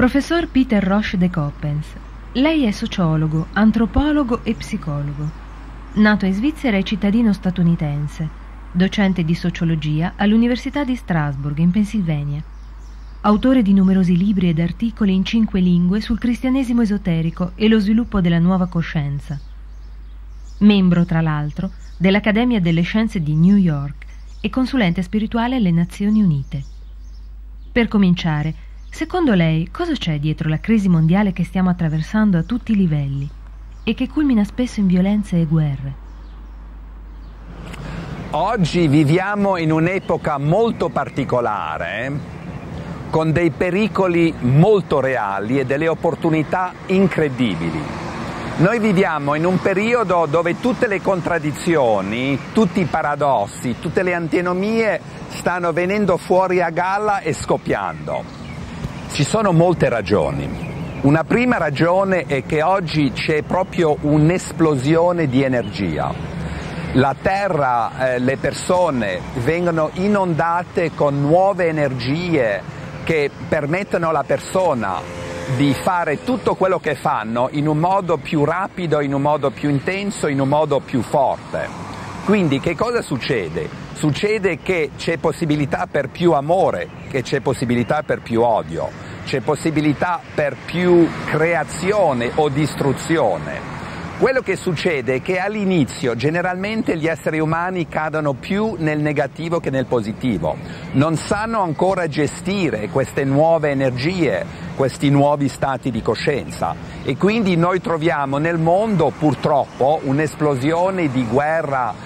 Professor Peter Roche de Coppens. Lei è sociologo, antropologo e psicologo. Nato in Svizzera e cittadino statunitense, docente di sociologia all'Università di Strasburg, in Pennsylvania. Autore di numerosi libri ed articoli in 5 lingue sul cristianesimo esoterico e lo sviluppo della nuova coscienza. Membro, tra l'altro, dell'Accademia delle Scienze di New York e consulente spirituale alle Nazioni Unite. Per cominciare, secondo lei, cosa c'è dietro la crisi mondiale che stiamo attraversando a tutti i livelli e che culmina spesso in violenze e guerre? Oggi viviamo in un'epoca molto particolare, con dei pericoli molto reali e delle opportunità incredibili. Noi viviamo in un periodo dove tutte le contraddizioni, tutti i paradossi, tutte le antinomie stanno venendo fuori a galla e scoppiando. Ci sono molte ragioni. Una prima ragione è che oggi c'è proprio un'esplosione di energia. La Terra, le persone vengono inondate con nuove energie che permettono alla persona di fare tutto quello che fanno in un modo più rapido, in un modo più intenso, in un modo più forte. Quindi che cosa succede? Succede che c'è possibilità per più amore, che c'è possibilità per più odio, c'è possibilità per più creazione o distruzione. Quello che succede è che all'inizio generalmente gli esseri umani cadono più nel negativo che nel positivo. Non sanno ancora gestire queste nuove energie, questi nuovi stati di coscienza e quindi noi troviamo nel mondo purtroppo un'esplosione di guerra,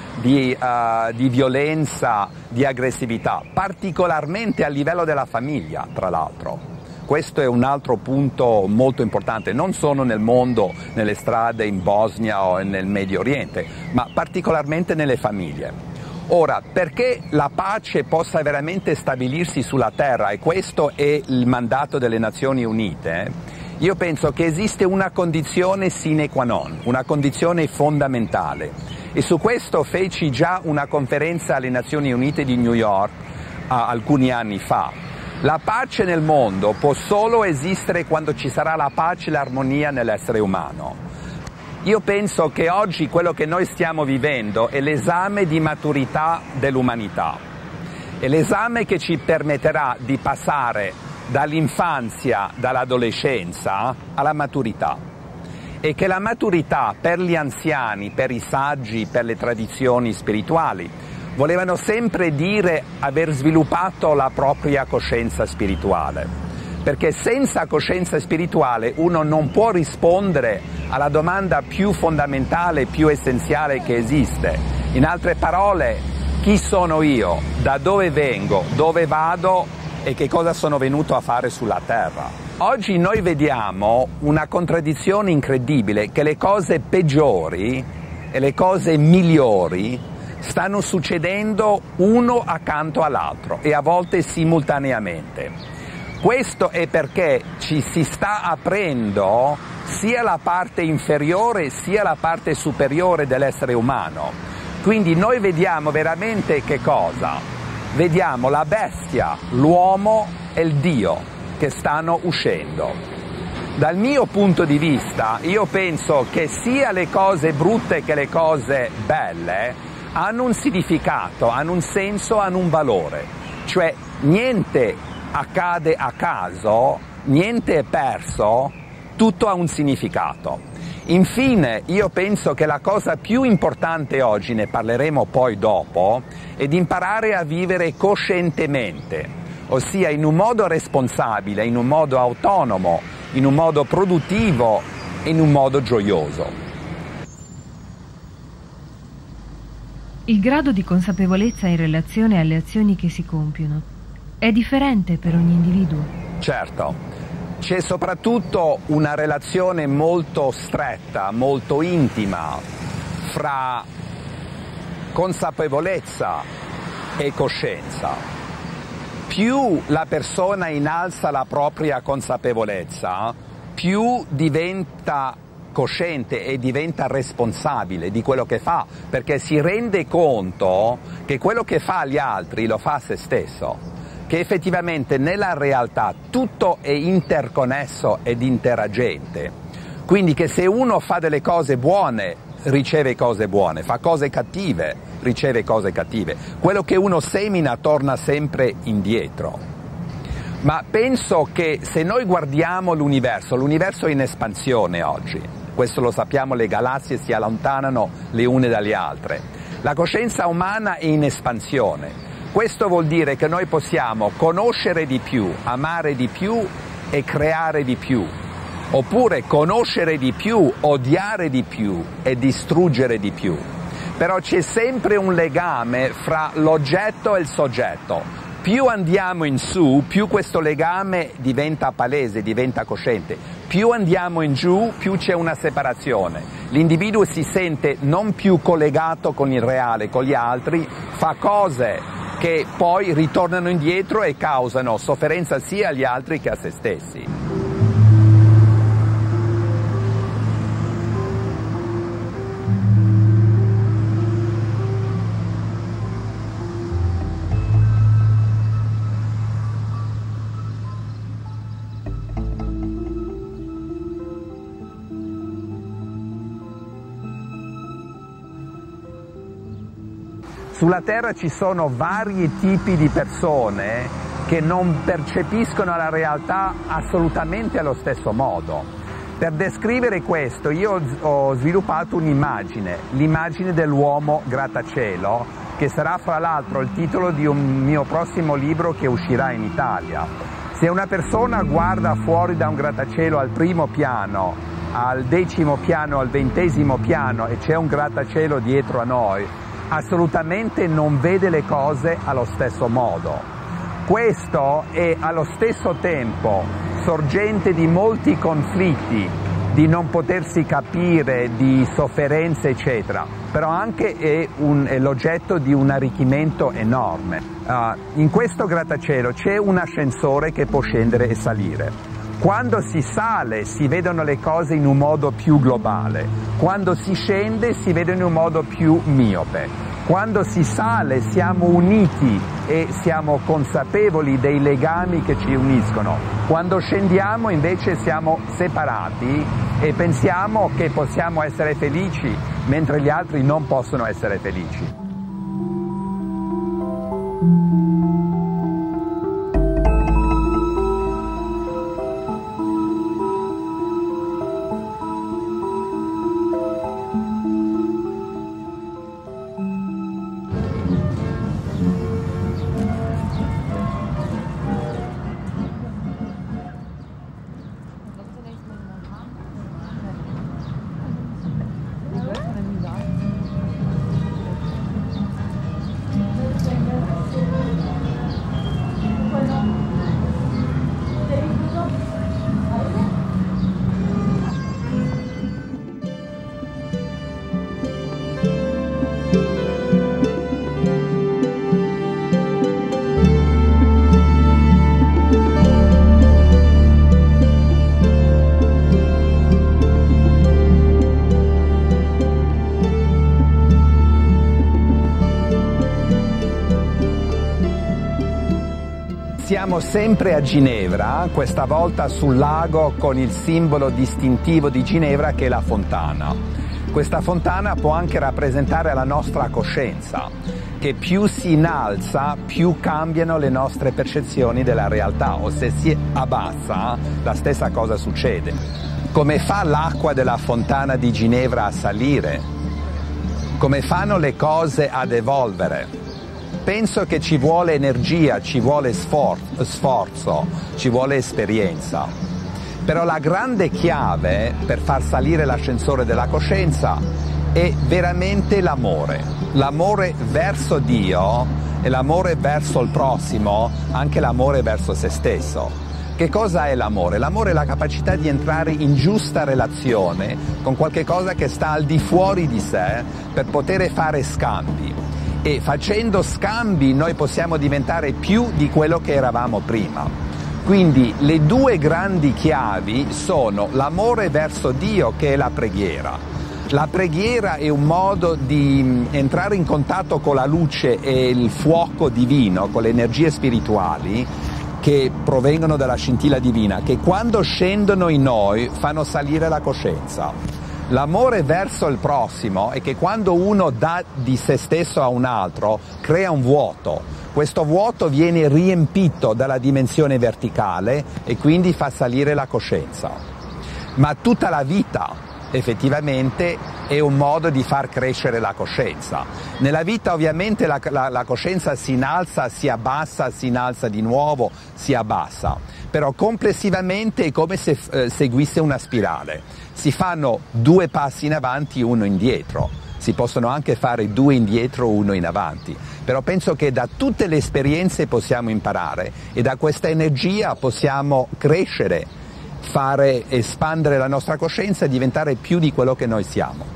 di violenza, di aggressività, particolarmente a livello della famiglia, tra l'altro. Questo è un altro punto molto importante, non solo nel mondo, nelle strade in Bosnia o nel Medio Oriente, ma particolarmente nelle famiglie. Ora, perché la pace possa veramente stabilirsi sulla terra, e questo è il mandato delle Nazioni Unite, io penso che esiste una condizione sine qua non, una condizione fondamentale. E su questo feci già una conferenza alle Nazioni Unite di New York alcuni anni fa. La pace nel mondo può solo esistere quando ci sarà la pace e l'armonia nell'essere umano. Io penso che oggi quello che noi stiamo vivendo è l'esame di maturità dell'umanità. È l'esame che ci permetterà di passare dall'infanzia, dall'adolescenza alla maturità. E che la maturità per gli anziani, per i saggi, per le tradizioni spirituali, volevano sempre dire aver sviluppato la propria coscienza spirituale, perché senza coscienza spirituale uno non può rispondere alla domanda più fondamentale, più essenziale che esiste. In altre parole, chi sono io, da dove vengo, dove vado e che cosa sono venuto a fare sulla terra? Oggi noi vediamo una contraddizione incredibile, che le cose peggiori e le cose migliori stanno succedendo uno accanto all'altro e a volte simultaneamente. Questo è perché ci si sta aprendo sia la parte inferiore sia la parte superiore dell'essere umano. Quindi noi vediamo veramente che cosa? Vediamo la bestia, l'uomo e il Dio che stanno uscendo. Dal mio punto di vista, io penso che sia le cose brutte che le cose belle hanno un significato, hanno un senso, hanno un valore. Cioè niente accade a caso, niente è perso, tutto ha un significato. Infine, io penso che la cosa più importante oggi, ne parleremo poi dopo, è di imparare a vivere coscientemente, ossia in un modo responsabile, in un modo autonomo, in un modo produttivo e in un modo gioioso. Il grado di consapevolezza in relazione alle azioni che si compiono è differente per ogni individuo? Certo, c'è soprattutto una relazione molto stretta, molto intima fra consapevolezza e coscienza. Più la persona innalza la propria consapevolezza, più diventa cosciente e diventa responsabile di quello che fa, perché si rende conto che quello che fa agli altri lo fa a se stesso. che effettivamente nella realtà tutto è interconnesso ed interagente. Quindi che se uno fa delle cose buone riceve cose buone, fa cose cattive riceve cose cattive. Quello che uno semina torna sempre indietro. Ma penso che se noi guardiamo l'universo è in espansione oggi. Questo lo sappiamo, le galassie si allontanano le une dalle altre. La coscienza umana è in espansione. Questo vuol dire che noi possiamo conoscere di più, amare di più e creare di più. Oppure conoscere di più, odiare di più e distruggere di più. Però c'è sempre un legame fra l'oggetto e il soggetto. Più andiamo in su, più questo legame diventa palese, diventa cosciente. Più andiamo in giù, più c'è una separazione. L'individuo si sente non più collegato con il reale, con gli altri, fa cose che poi ritornano indietro e causano sofferenza sia agli altri che a se stessi. Sulla Terra ci sono vari tipi di persone che non percepiscono la realtà assolutamente allo stesso modo. Per descrivere questo io ho sviluppato un'immagine, l'immagine dell'uomo grattacielo, che sarà fra l'altro il titolo di un mio prossimo libro che uscirà in Italia. Se una persona guarda fuori da un grattacielo al primo piano, al 10° piano, al 20° piano e c'è un grattacielo dietro a noi, assolutamente non vede le cose allo stesso modo. Questo è allo stesso tempo sorgente di molti conflitti, di non potersi capire, di sofferenze eccetera, però anche è l'oggetto di un arricchimento enorme. In questo grattacielo c'è un ascensore che può scendere e salire. Quando si sale si vedono le cose in un modo più globale, quando si scende si vedono in un modo più miope. Quando si sale siamo uniti e siamo consapevoli dei legami che ci uniscono. Quando scendiamo invece siamo separati e pensiamo che possiamo essere felici mentre gli altri non possono essere felici. Siamo sempre a Ginevra, questa volta sul lago con il simbolo distintivo di Ginevra che è la fontana. Questa fontana può anche rappresentare la nostra coscienza, che più si innalza, più cambiano le nostre percezioni della realtà, o se si abbassa, la stessa cosa succede. Come fa l'acqua della fontana di Ginevra a salire? Come fanno le cose ad evolvere? Penso che ci vuole energia, ci vuole sforzo, ci vuole esperienza. Però la grande chiave per far salire l'ascensore della coscienza è veramente l'amore. L'amore verso Dio e l'amore verso il prossimo, anche l'amore verso se stesso. Che cosa è l'amore? L'amore è la capacità di entrare in giusta relazione con qualche cosa che sta al di fuori di sé per poter fare scambi. E facendo scambi noi possiamo diventare più di quello che eravamo prima. Quindi le due grandi chiavi sono l'amore verso Dio, che è la preghiera, La preghiera è un modo di entrare in contatto con la luce e il fuoco divino, con le energie spirituali che provengono dalla scintilla divina, che quando scendono in noi fanno salire la coscienza. L'amore verso il prossimo è che quando uno dà di se stesso a un altro, crea un vuoto. Questo vuoto viene riempito dalla dimensione verticale e quindi fa salire la coscienza. Ma tutta la vita effettivamente è un modo di far crescere la coscienza. Nella vita ovviamente la coscienza si innalza, si abbassa, si innalza di nuovo, si abbassa, però complessivamente è come se seguisse una spirale. Si fanno 2 passi in avanti, 1 indietro, si possono anche fare 2 indietro, 1 in avanti, però penso che da tutte le esperienze possiamo imparare e da questa energia possiamo crescere, fare espandere la nostra coscienza e diventare più di quello che noi siamo.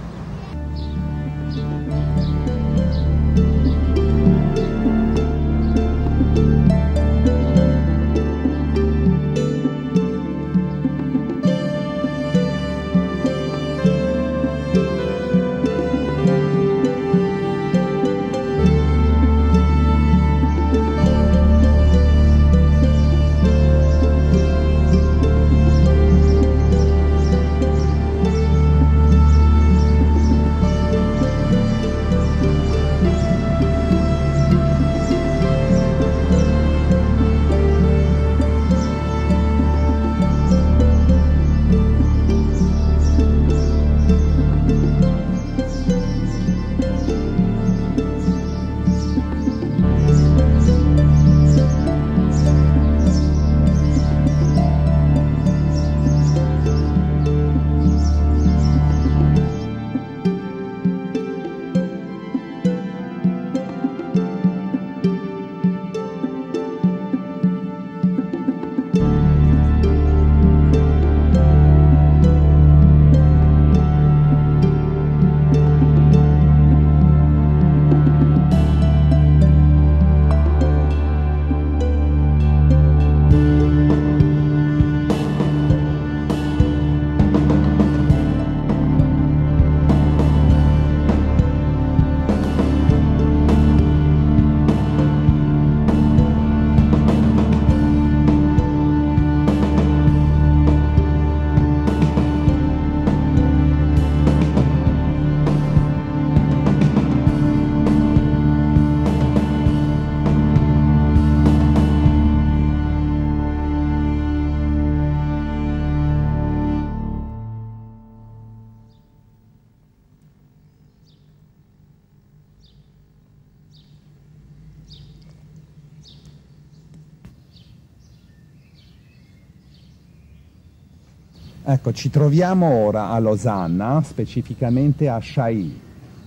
Ecco, ci troviamo ora a Losanna, specificamente a Chailly,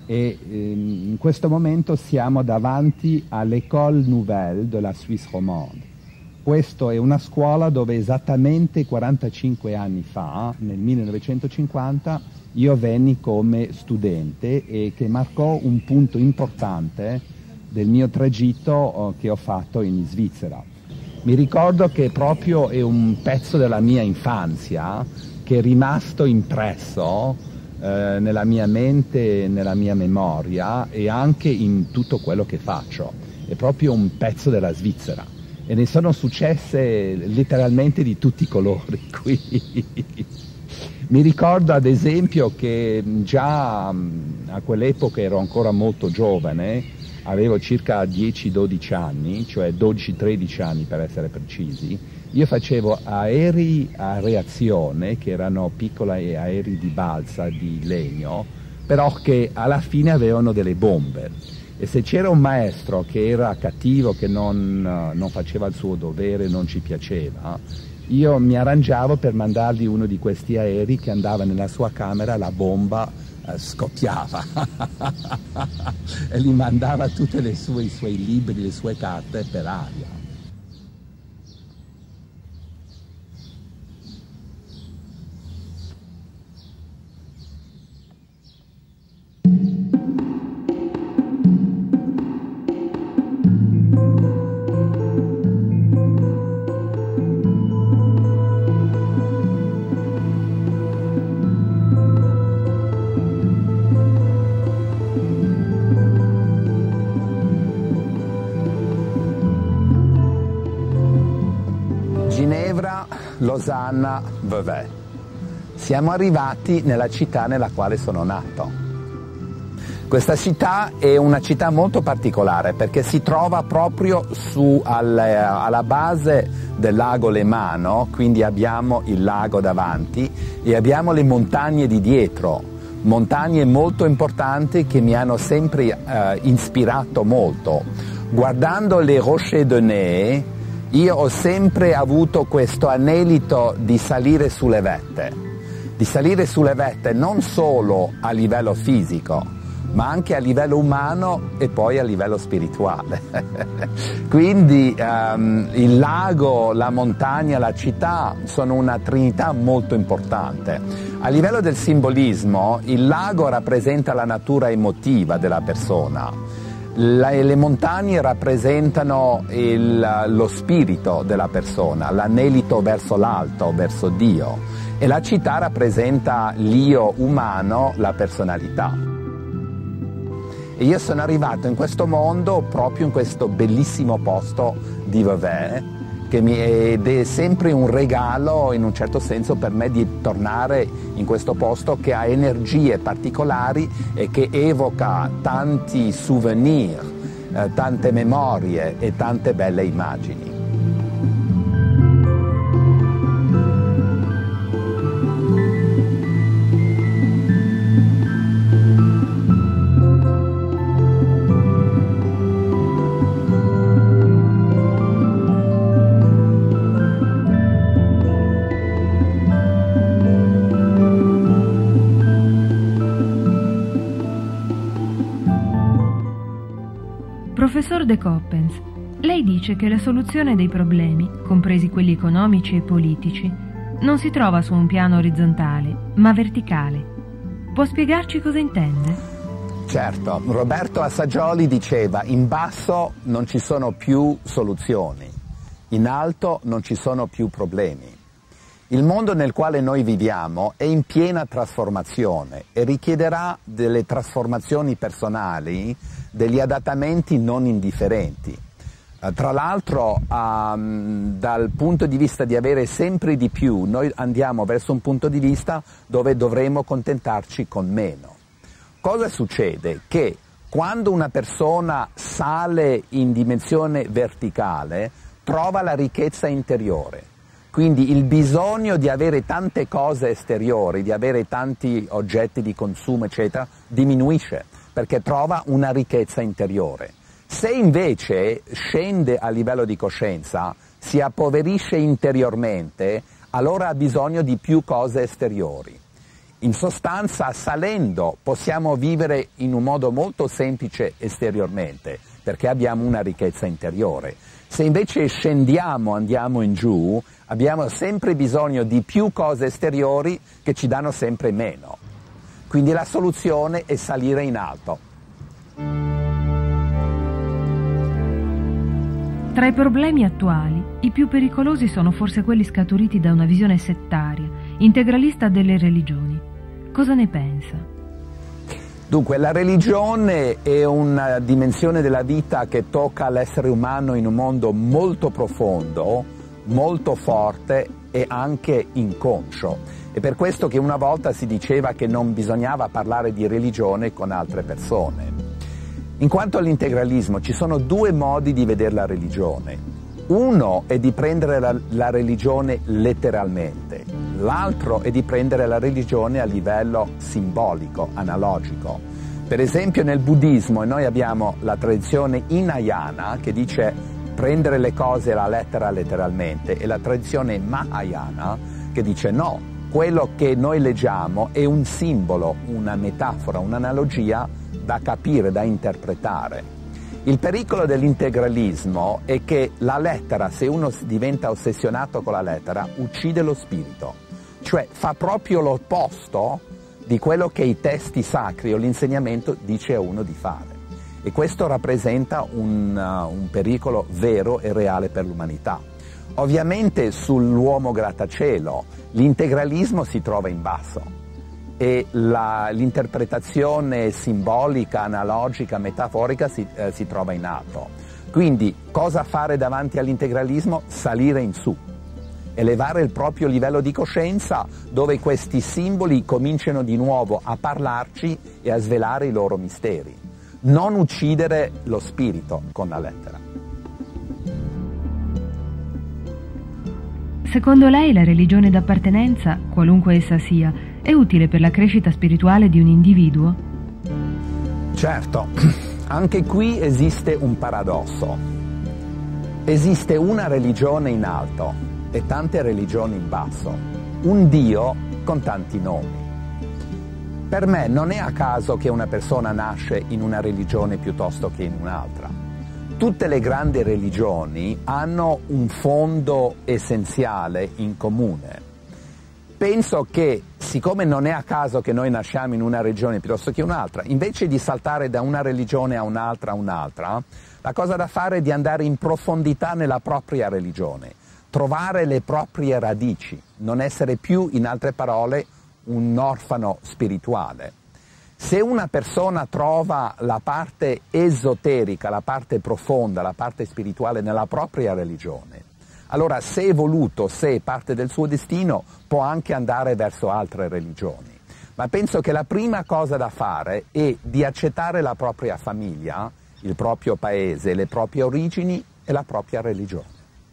e in questo momento siamo davanti all'École Nouvelle de la Suisse Romande. Questa è una scuola dove esattamente 45 anni fa, nel 1950, io venni come studente e che marcò un punto importante del mio tragitto che ho fatto in Svizzera. Mi ricordo che proprio è un pezzo della mia infanzia che è rimasto impresso nella mia mente, nella mia memoria e anche in tutto quello che faccio. È proprio un pezzo della Svizzera e ne sono successe letteralmente di tutti i colori qui. Mi ricordo ad esempio che già a quell'epoca ero ancora molto giovane, avevo circa 10-12 anni, cioè 12-13 anni per essere precisi. Io facevo aerei a reazione, che erano piccoli aerei di balsa di legno, però che alla fine avevano delle bombe. E se c'era un maestro che era cattivo, che non faceva il suo dovere, non ci piaceva, io mi arrangiavo per mandargli uno di questi aerei che andava nella sua camera, la bomba scoppiava e gli mandava tutti i suoi libri, le sue carte per aria. Lausanne-Vevey. Siamo arrivati nella città nella quale sono nato. Questa città è una città molto particolare perché si trova proprio alla base del lago Lemano, quindi abbiamo il lago davanti e abbiamo le montagne di dietro, montagne molto importanti che mi hanno sempre ispirato molto. Guardando le Rochers de Naye, io ho sempre avuto questo anelito di salire sulle vette non solo a livello fisico, ma anche a livello umano e poi a livello spirituale. Quindi il lago, la montagna, la città sono una trinità molto importante. A livello del simbolismo, il lago rappresenta la natura emotiva della persona, le montagne rappresentano lo spirito della persona, l'anelito verso l'alto, verso Dio, e la città rappresenta l'io umano, la personalità. E io sono arrivato in questo mondo proprio in questo bellissimo posto di Vevey, ed è sempre un regalo in un certo senso per me di tornare in questo posto che ha energie particolari e che evoca tanti souvenir, tante memorie e tante belle immagini. Professor De Coppens, lei dice che la soluzione dei problemi, compresi quelli economici e politici, non si trova su un piano orizzontale, ma verticale. Può spiegarci cosa intende? Certo, Roberto Assagioli diceva: in basso non ci sono più soluzioni, in alto non ci sono più problemi. Il mondo nel quale noi viviamo è in piena trasformazione e richiederà delle trasformazioni personali, degli adattamenti non indifferenti. Tra l'altro, dal punto di vista di avere sempre di più, noi andiamo verso un punto di vista dove dovremo contentarci con meno. Cosa succede? Che quando una persona sale in dimensione verticale, trova la ricchezza interiore. Quindi il bisogno di avere tante cose esteriori, di avere tanti oggetti di consumo, eccetera, diminuisce, perché trova una ricchezza interiore. Se invece scende a livello di coscienza, si appoverisce interiormente, allora ha bisogno di più cose esteriori. In sostanza, salendo possiamo vivere in un modo molto semplice esteriormente, perché abbiamo una ricchezza interiore. Se invece scendiamo, andiamo in giù, abbiamo sempre bisogno di più cose esteriori che ci danno sempre meno. Quindi la soluzione è salire in alto. Tra i problemi attuali, i più pericolosi sono forse quelli scaturiti da una visione settaria, integralista delle religioni. Cosa ne pensa? Dunque, la religione è una dimensione della vita che tocca l'essere umano in un mondo molto profondo, molto forte e anche inconscio. È per questo che una volta si diceva che non bisognava parlare di religione con altre persone. In quanto all'integralismo, ci sono due modi di vedere la religione. Uno è di prendere la religione letteralmente, l'altro è di prendere la religione a livello simbolico, analogico. Per esempio nel buddismo noi abbiamo la tradizione Hinayana che dice prendere le cose alla lettera letteralmente e la tradizione Mahayana che dice no, quello che noi leggiamo è un simbolo, una metafora, un'analogia da capire, da interpretare. Il pericolo dell'integralismo è che la lettera, se uno diventa ossessionato con la lettera, uccide lo spirito, cioè fa proprio l'opposto di quello che i testi sacri o l'insegnamento dice a uno di fare. E questo rappresenta un pericolo vero e reale per l'umanità. Ovviamente sull'uomo grattacielo l'integralismo si trova in basso e l'interpretazione simbolica, analogica, metaforica si trova in alto. Quindi cosa fare davanti all'integralismo? Salire in su. elevare il proprio livello di coscienza, dove questi simboli cominciano di nuovo a parlarci e a svelare i loro misteri. Non uccidere lo spirito con la lettera. Secondo lei la religione d'appartenenza, qualunque essa sia, è utile per la crescita spirituale di un individuo? Certo, anche qui esiste un paradosso. Esiste una religione in alto e tante religioni in basso, un Dio con tanti nomi. Per me non è a caso che una persona nasce in una religione piuttosto che in un'altra. Tutte le grandi religioni hanno un fondo essenziale in comune. Penso che, siccome non è a caso che noi nasciamo in una religione piuttosto che un'altra, invece di saltare da una religione a un'altra, la cosa da fare è di andare in profondità nella propria religione, trovare le proprie radici, non essere più, in altre parole, un orfano spirituale. Se una persona trova la parte esoterica, la parte profonda, la parte spirituale nella propria religione, allora se è voluto, se è parte del suo destino, può anche andare verso altre religioni. Ma penso che la prima cosa da fare è di accettare la propria famiglia, il proprio paese, le proprie origini e la propria religione.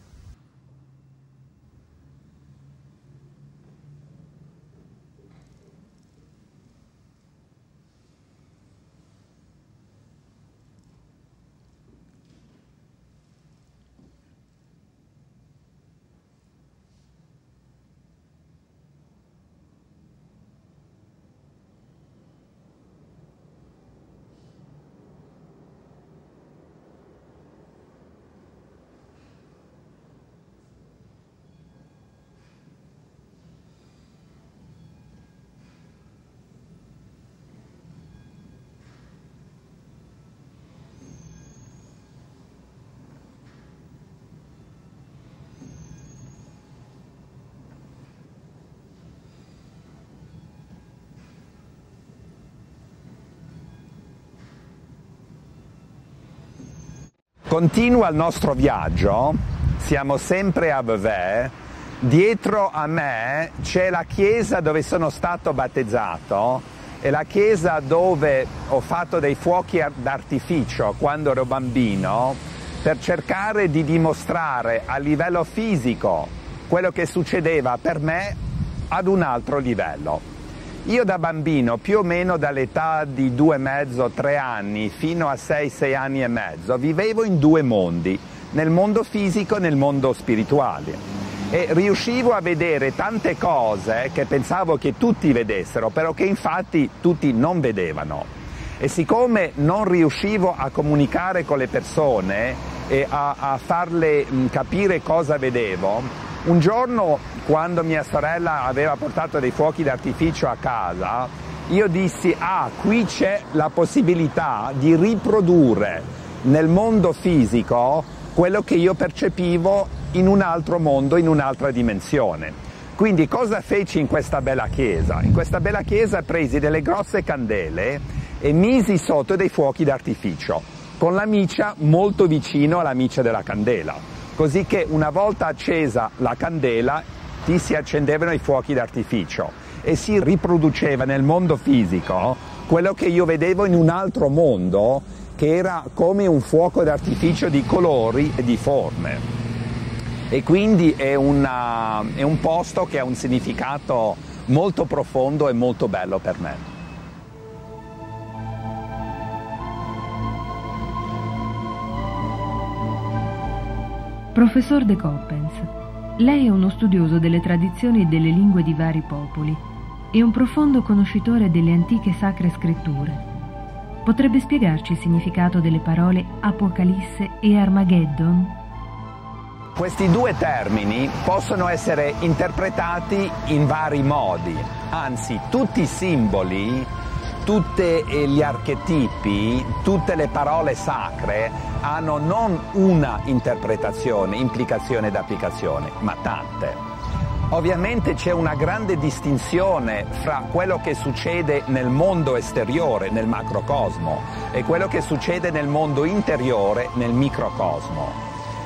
Continua il nostro viaggio, siamo sempre a Vevey, dietro a me c'è la chiesa dove sono stato battezzato e la chiesa dove ho fatto dei fuochi d'artificio quando ero bambino per cercare di dimostrare a livello fisico quello che succedeva per me ad un altro livello. Io da bambino, più o meno dall'età di 2,5-3 anni fino a 6 anni e mezzo, vivevo in due mondi, nel mondo fisico e nel mondo spirituale. E riuscivo a vedere tante cose che pensavo che tutti vedessero, però che infatti tutti non vedevano. E siccome non riuscivo a comunicare con le persone e a farle capire cosa vedevo, un giorno, quando mia sorella aveva portato dei fuochi d'artificio a casa, io dissi, qui c'è la possibilità di riprodurre nel mondo fisico quello che io percepivo in un altro mondo, in un'altra dimensione. Quindi cosa feci in questa bella chiesa? In questa bella chiesa presi delle grosse candele e misi sotto dei fuochi d'artificio, con la miccia molto vicino alla miccia della candela. Così che una volta accesa la candela ti si accendevano i fuochi d'artificio e si riproduceva nel mondo fisico quello che io vedevo in un altro mondo, che era come un fuoco d'artificio di colori e di forme. E quindi è un posto che ha un significato molto profondo e molto bello per me. Professor De Coppens, lei è uno studioso delle tradizioni e delle lingue di vari popoli e un profondo conoscitore delle antiche sacre scritture. Potrebbe spiegarci il significato delle parole Apocalisse e Armageddon? Questi due termini possono essere interpretati in vari modi, anzi tutti i simboli, tutti gli archetipi, tutte le parole sacre hanno non una interpretazione, implicazione ed applicazione, ma tante. Ovviamente c'è una grande distinzione fra quello che succede nel mondo esteriore, nel macrocosmo, e quello che succede nel mondo interiore, nel microcosmo.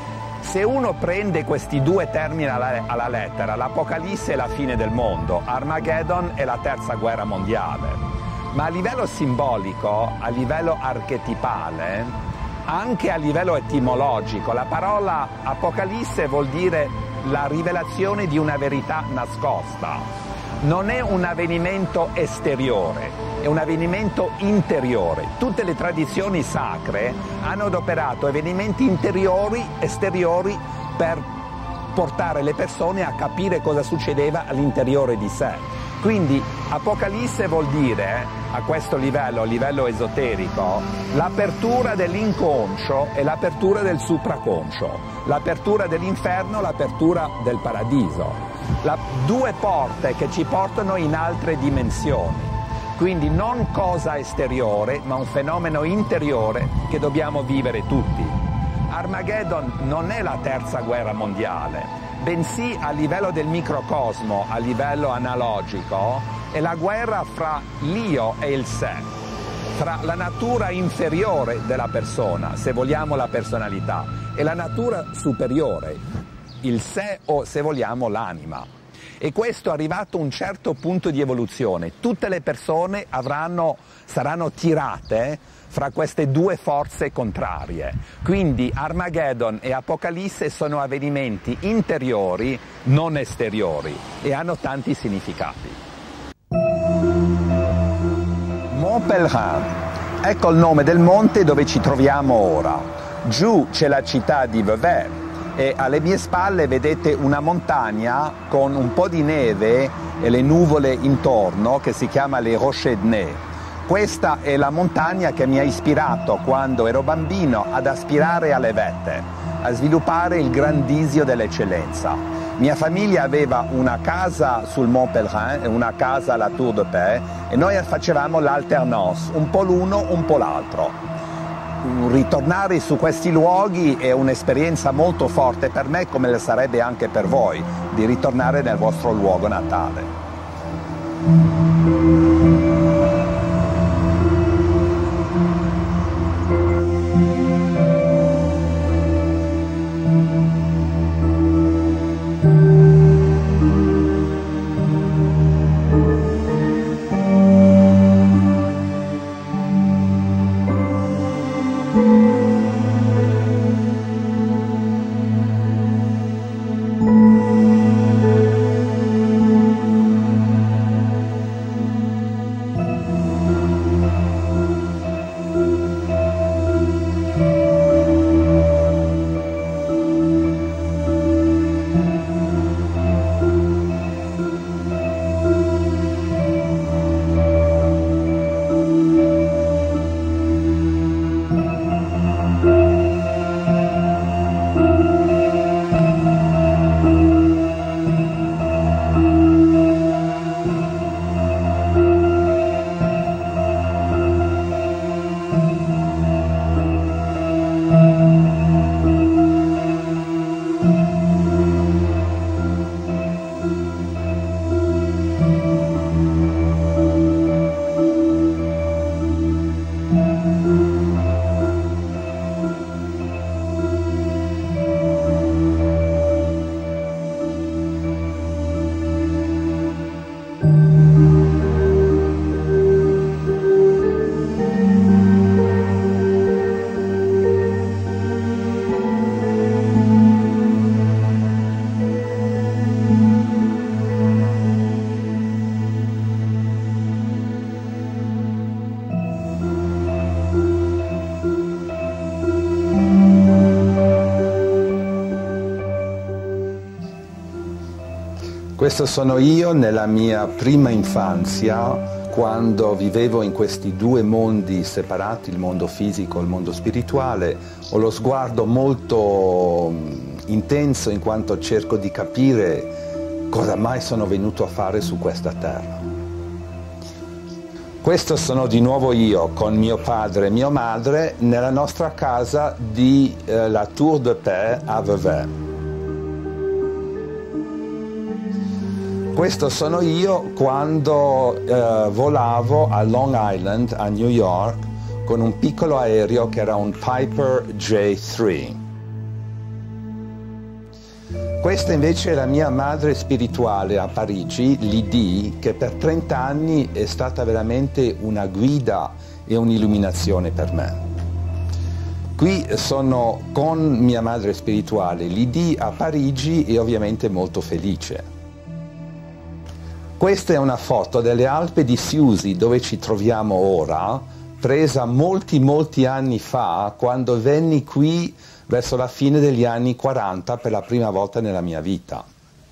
Se uno prende questi due termini alla lettera, l'Apocalisse è la fine del mondo, Armageddon è la terza guerra mondiale. Ma a livello simbolico, a livello archetipale, anche a livello etimologico, la parola Apocalisse vuol dire la rivelazione di una verità nascosta. Non è un avvenimento esteriore, è un avvenimento interiore. Tutte le tradizioni sacre hanno adoperato avvenimenti interiori, esteriori, per portare le persone a capire cosa succedeva all'interiore di sé. Quindi Apocalisse vuol dire, a questo livello, a livello esoterico, l'apertura dell'inconscio e l'apertura del supraconscio, l'apertura dell'inferno, l'apertura del paradiso. Due porte che ci portano in altre dimensioni. Quindi non cosa esteriore, ma un fenomeno interiore che dobbiamo vivere tutti. Armageddon non è la terza guerra mondiale, bensì a livello del microcosmo, a livello analogico, è la guerra fra l'io e il sé, fra la natura inferiore della persona, se vogliamo la personalità, e la natura superiore, il sé o, se vogliamo, l'anima. E questo è arrivato a un certo punto di evoluzione. Tutte le persone saranno tirate fra queste due forze contrarie. Quindi Armageddon e Apocalisse sono avvenimenti interiori, non esteriori, e hanno tanti significati. Mont Pèlerin, ecco il nome del monte dove ci troviamo ora. Giù c'è la città di Vevey e alle mie spalle vedete una montagna con un po' di neve e le nuvole intorno che si chiama les Rochers de Nez. Questa è la montagna che mi ha ispirato quando ero bambino ad aspirare alle vette, a sviluppare il grandisio dell'eccellenza. Mia famiglia aveva una casa sul Mont Pèlerin e una casa alla Tour de Paix e noi facevamo l'alternance, un po' l'uno, un po' l'altro. Ritornare su questi luoghi è un'esperienza molto forte per me, come lo sarebbe anche per voi, di ritornare nel vostro luogo natale. Questo sono io nella mia prima infanzia, quando vivevo in questi due mondi separati, il mondo fisico e il mondo spirituale. Ho lo sguardo molto intenso in quanto cerco di capire cosa mai sono venuto a fare su questa terra. Questo sono di nuovo io con mio padre e mia madre nella nostra casa di la Tour de Paix a Vevey. Questo sono io quando volavo a Long Island, a New York, con un piccolo aereo che era un Piper J3. Questa invece è la mia madre spirituale a Parigi, Lydie, che per 30 anni è stata veramente una guida e un'illuminazione per me. Qui sono con mia madre spirituale, Lydie, a Parigi e ovviamente molto felice. Questa è una foto delle Alpi di Siusi, dove ci troviamo ora, presa molti anni fa, quando venni qui verso la fine degli anni 40 per la prima volta nella mia vita.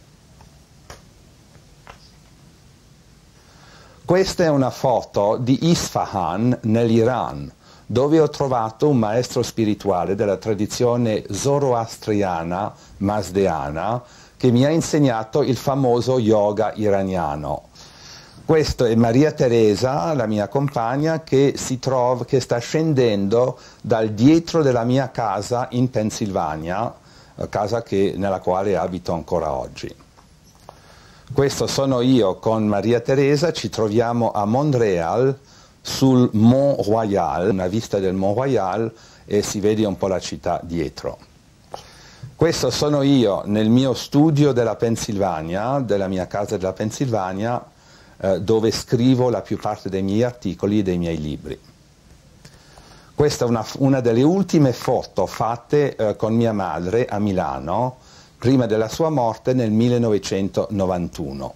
Questa è una foto di Isfahan nell'Iran, dove ho trovato un maestro spirituale della tradizione zoroastriana mazdeana che mi ha insegnato il famoso yoga iraniano. Questa è Maria Teresa, la mia compagna, che sta scendendo dal dietro della mia casa in Pennsylvania, casa nella quale abito ancora oggi. Questo sono io con Maria Teresa, ci troviamo a Montréal, sul Mont Royal, una vista del Mont Royal e si vede un po' la città dietro. Questo sono io nel mio studio della Pennsylvania, della mia casa della Pennsylvania, dove scrivo la più parte dei miei articoli e dei miei libri. Questa è una delle ultime foto fatte con mia madre a Milano, prima della sua morte nel 1991.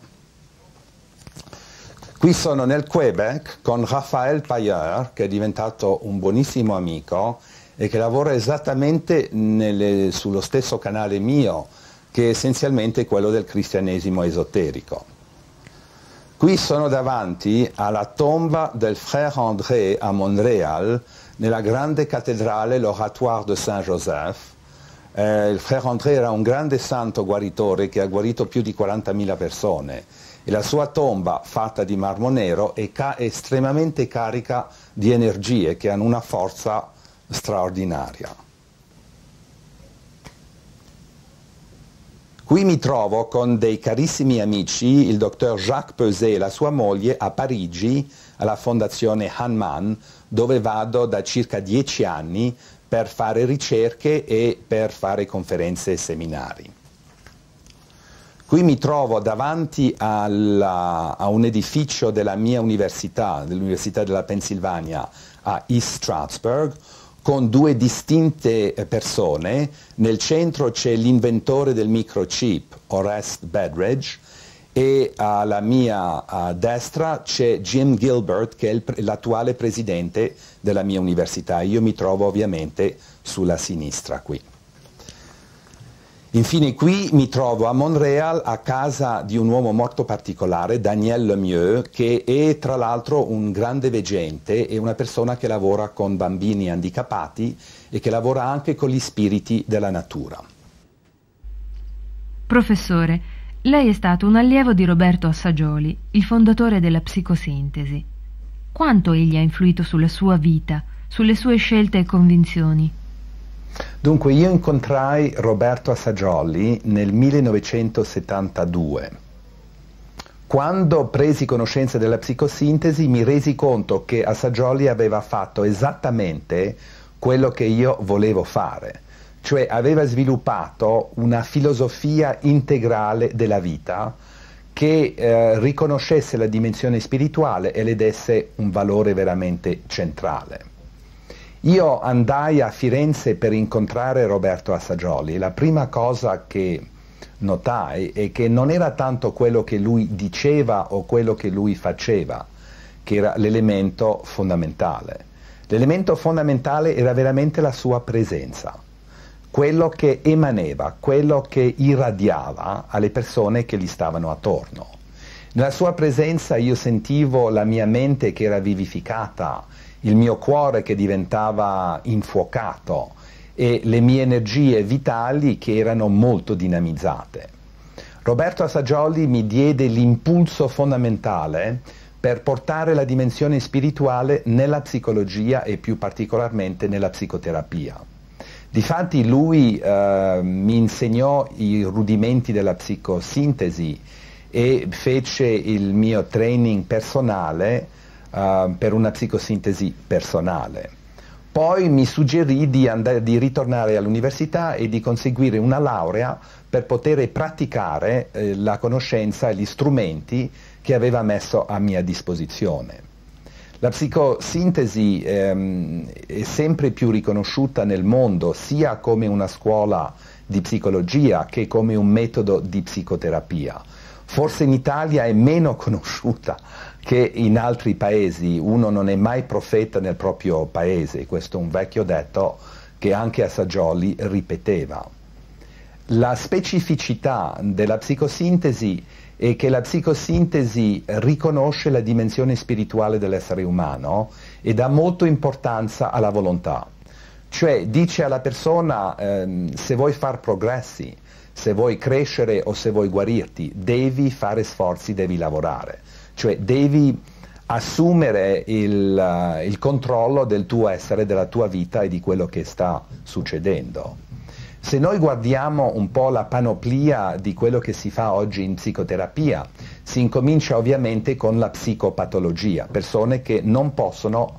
Qui sono nel Quebec con Raphaël Pailleur, che è diventato un buonissimo amico e che lavora esattamente sullo stesso canale mio, che è essenzialmente quello del cristianesimo esoterico. Qui sono davanti alla tomba del Frère André a Montréal, nella grande cattedrale, l'Oratoire de Saint-Joseph. Il Frère André era un grande santo guaritore che ha guarito più di 40.000 persone e la sua tomba, fatta di marmo nero, è estremamente carica di energie che hanno una forza straordinaria. Qui mi trovo con dei carissimi amici, il dottor Jacques Peuzet e la sua moglie, a Parigi, alla fondazione Hahnemann, dove vado da circa 10 anni per fare ricerche e per fare conferenze e seminari. Qui mi trovo davanti a un edificio della mia università, dell'Università della Pennsylvania a East Stroudsburg, con due distinte persone. Nel centro c'è l'inventore del microchip, Orest Bedridge, e alla mia destra c'è Jim Gilbert, che è l'attuale presidente della mia università. Io mi trovo ovviamente sulla sinistra qui. Infine qui mi trovo a Montréal a casa di un uomo molto particolare, Daniel Lemieux, che è tra l'altro un grande veggente e una persona che lavora con bambini handicappati e che lavora anche con gli spiriti della natura. Professore, lei è stato un allievo di Roberto Assagioli, il fondatore della psicosintesi. Quanto egli ha influito sulla sua vita, sulle sue scelte e convinzioni? Dunque, io incontrai Roberto Assagioli nel 1972. Quando presi conoscenza della psicosintesi mi resi conto che Assagioli aveva fatto esattamente quello che io volevo fare, cioè aveva sviluppato una filosofia integrale della vita che riconoscesse la dimensione spirituale e le desse un valore veramente centrale. Io andai a Firenze per incontrare Roberto Assagioli. La prima cosa che notai è che non era tanto quello che lui diceva o quello che lui faceva, che era l'elemento fondamentale. L'elemento fondamentale era veramente la sua presenza, quello che emaneva, quello che irradiava alle persone che gli stavano attorno. Nella sua presenza io sentivo la mia mente che era vivificata, il mio cuore che diventava infuocato e le mie energie vitali che erano molto dinamizzate. Roberto Assagioli mi diede l'impulso fondamentale per portare la dimensione spirituale nella psicologia e più particolarmente nella psicoterapia. Difatti lui mi insegnò i rudimenti della psicosintesi e fece il mio training personale per una psicosintesi personale. Poi mi suggerì di ritornare all'università e di conseguire una laurea per poter praticare la conoscenza e gli strumenti che aveva messo a mia disposizione. La psicosintesi è sempre più riconosciuta nel mondo, sia come una scuola di psicologia che come un metodo di psicoterapia. Forse in Italia è meno conosciuta che in altri paesi. Uno non è mai profeta nel proprio paese, questo è un vecchio detto che anche Assagioli ripeteva. La specificità della psicosintesi è che la psicosintesi riconosce la dimensione spirituale dell'essere umano e dà molta importanza alla volontà. Cioè dice alla persona se vuoi far progressi, se vuoi crescere o se vuoi guarirti, devi fare sforzi, devi lavorare. Cioè devi assumere il controllo del tuo essere, della tua vita e di quello che sta succedendo. Se noi guardiamo un po' la panoplia di quello che si fa oggi in psicoterapia, si incomincia ovviamente con la psicopatologia, persone che non possono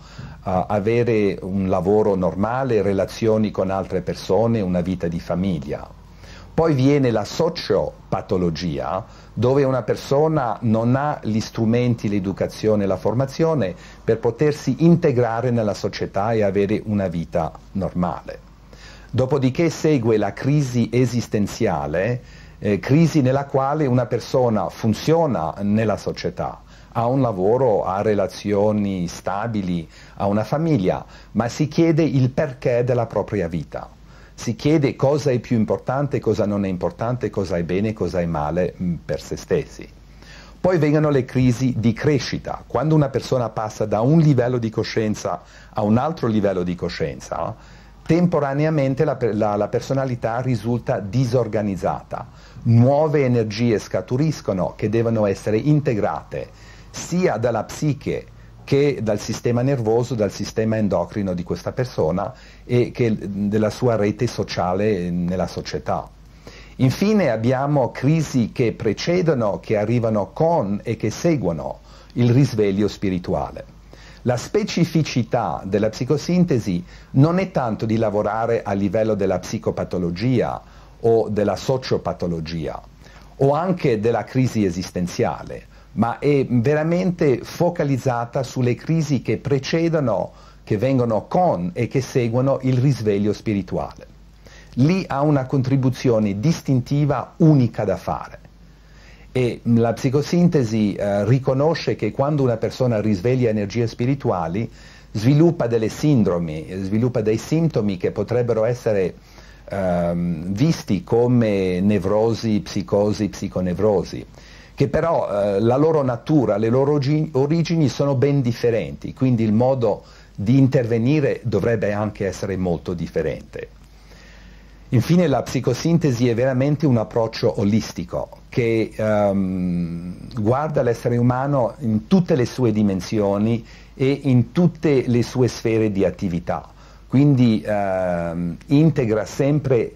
avere un lavoro normale, relazioni con altre persone, una vita di famiglia. Poi viene la sociopatologia, dove una persona non ha gli strumenti, l'educazione e la formazione per potersi integrare nella società e avere una vita normale. Dopodiché segue la crisi esistenziale, crisi nella quale una persona funziona nella società, ha un lavoro, ha relazioni stabili, ha una famiglia, ma si chiede il perché della propria vita. Si chiede cosa è più importante, cosa non è importante, cosa è bene, cosa è male per se stessi. Poi vengono le crisi di crescita. Quando una persona passa da un livello di coscienza a un altro livello di coscienza, temporaneamente la personalità risulta disorganizzata. Nuove energie scaturiscono che devono essere integrate sia dalla psiche che dal sistema nervoso, dal sistema endocrino di questa persona e che della sua rete sociale nella società. Infine abbiamo crisi che precedono, che arrivano con e che seguono il risveglio spirituale. La specificità della psicosintesi non è tanto di lavorare a livello della psicopatologia o della sociopatologia o anche della crisi esistenziale, ma è veramente focalizzata sulle crisi che precedono, che vengono con e che seguono il risveglio spirituale. Lì ha una contribuzione distintiva unica da fare. E la psicosintesi riconosce che quando una persona risveglia energie spirituali sviluppa delle sindromi, sviluppa dei sintomi che potrebbero essere visti come nevrosi, psicosi, psiconevrosi, che però la loro natura, le loro origini sono ben differenti, quindi il modo di intervenire dovrebbe anche essere molto differente. Infine la psicosintesi è veramente un approccio olistico che guarda l'essere umano in tutte le sue dimensioni e in tutte le sue sfere di attività. Quindi integra sempre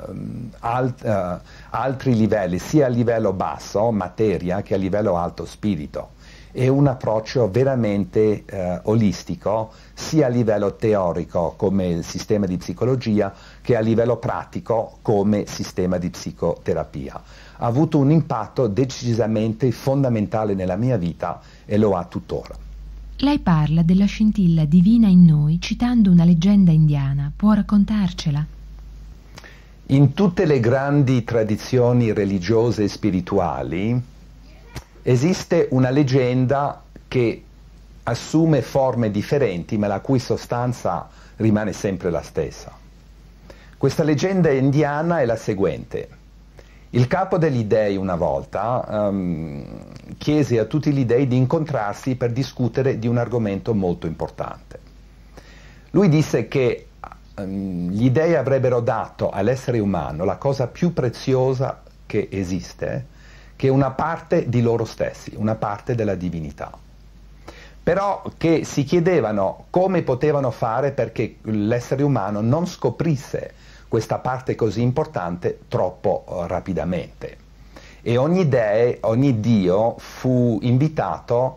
altri livelli, sia a livello basso, materia, che a livello alto, spirito. È un approccio veramente olistico, sia a livello teorico come sistema di psicologia, che a livello pratico come sistema di psicoterapia. Ha avuto un impatto decisamente fondamentale nella mia vita e lo ha tuttora. Lei parla della scintilla divina in noi citando una leggenda indiana. Può raccontarcela? In tutte le grandi tradizioni religiose e spirituali esiste una leggenda che assume forme differenti ma la cui sostanza rimane sempre la stessa. Questa leggenda indiana è la seguente. Il capo degli dei una volta chiese a tutti gli dei di incontrarsi per discutere di un argomento molto importante. Lui disse che gli dei avrebbero dato all'essere umano la cosa più preziosa che esiste, che è una parte di loro stessi, una parte della divinità. Però che si chiedevano come potevano fare perché l'essere umano non scoprisse questa parte così importante troppo rapidamente. E ogni dio fu invitato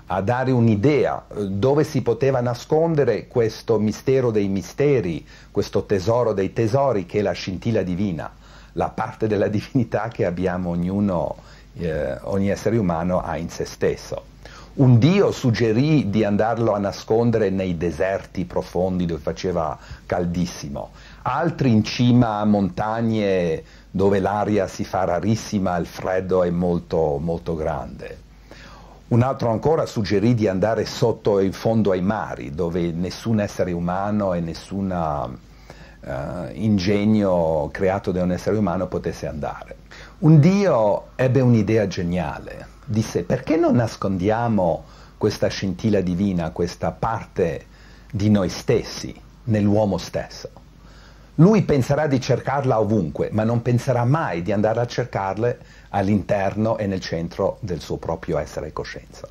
a dare un'idea dove si poteva nascondere questo mistero dei misteri, questo tesoro dei tesori che è la scintilla divina, la parte della divinità che abbiamo ogni essere umano ha in se stesso. Un Dio suggerì di andarlo a nascondere nei deserti profondi dove faceva caldissimo, altri in cima a montagne dove l'aria si fa rarissima, il freddo è molto, molto grande. Un altro ancora suggerì di andare sotto in fondo ai mari, dove nessun essere umano e nessun ingegno creato da un essere umano potesse andare. Un Dio ebbe un'idea geniale. Disse: perché non nascondiamo questa scintilla divina, questa parte di noi stessi, nell'uomo stesso? Lui penserà di cercarla ovunque, ma non penserà mai di andare a cercarla all'interno e nel centro del suo proprio essere e coscienza.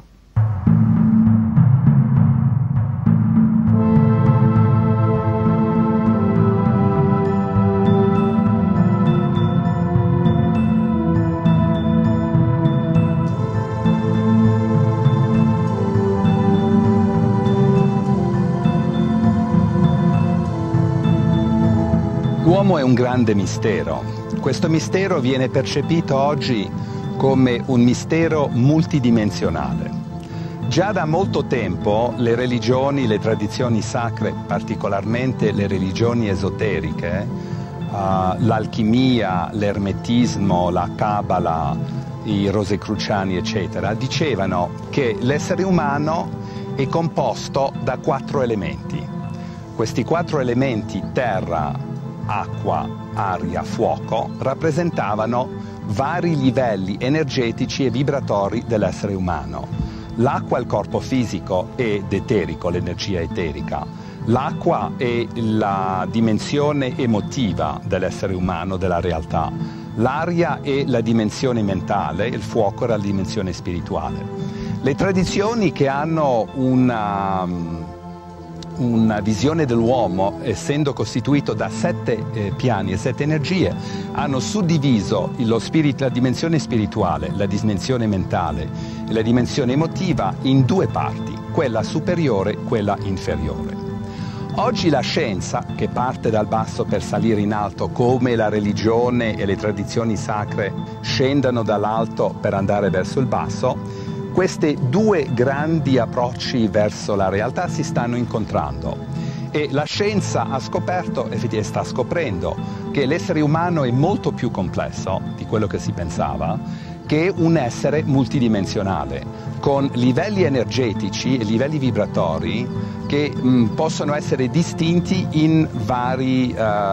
L'uomo è un grande mistero. Questo mistero viene percepito oggi come un mistero multidimensionale. Già da molto tempo le religioni, le tradizioni sacre, particolarmente le religioni esoteriche, l'alchimia, l'ermetismo, la Kabbalah, i Rosicruciani, eccetera, dicevano che l'essere umano è composto da 4 elementi. Questi 4 elementi, terra, acqua, aria, fuoco, rappresentavano vari livelli energetici e vibratori dell'essere umano. L'acqua è il corpo fisico ed eterico, l'energia eterica. L'acqua è la dimensione emotiva dell'essere umano, della realtà. L'aria è la dimensione mentale, il fuoco è la dimensione spirituale. Le tradizioni che hanno una visione dell'uomo, essendo costituito da 7 piani e 7 energie, hanno suddiviso la dimensione spirituale, la dimensione mentale e la dimensione emotiva in 2 parti, quella superiore e quella inferiore. Oggi la scienza, che parte dal basso per salire in alto, come la religione e le tradizioni sacre scendano dall'alto per andare verso il basso, questi 2 grandi approcci verso la realtà si stanno incontrando e la scienza ha scoperto e sta scoprendo che l'essere umano è molto più complesso di quello che si pensava, che è un essere multidimensionale, con livelli energetici e livelli vibratori che possono essere distinti in vari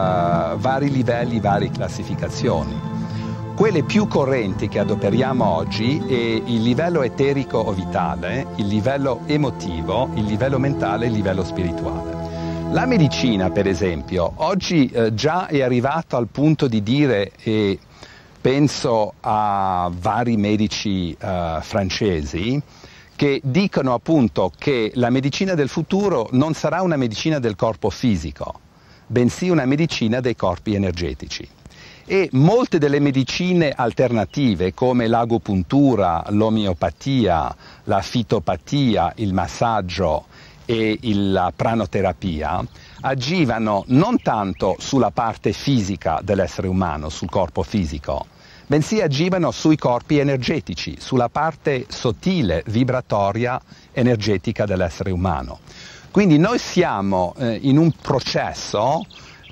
livelli, varie classificazioni. Quelle più correnti che adoperiamo oggi è il livello eterico o vitale, il livello emotivo, il livello mentale e il livello spirituale. La medicina, per esempio, oggi già è arrivata al punto di dire, e penso a vari medici francesi, che dicono appunto che la medicina del futuro non sarà una medicina del corpo fisico, bensì una medicina dei corpi energetici. E molte delle medicine alternative come l'agopuntura, l'omeopatia, la fitopatia, il massaggio e la pranoterapia agivano non tanto sulla parte fisica dell'essere umano, sul corpo fisico, bensì agivano sui corpi energetici, sulla parte sottile, vibratoria, energetica dell'essere umano. Quindi noi siamo in un processo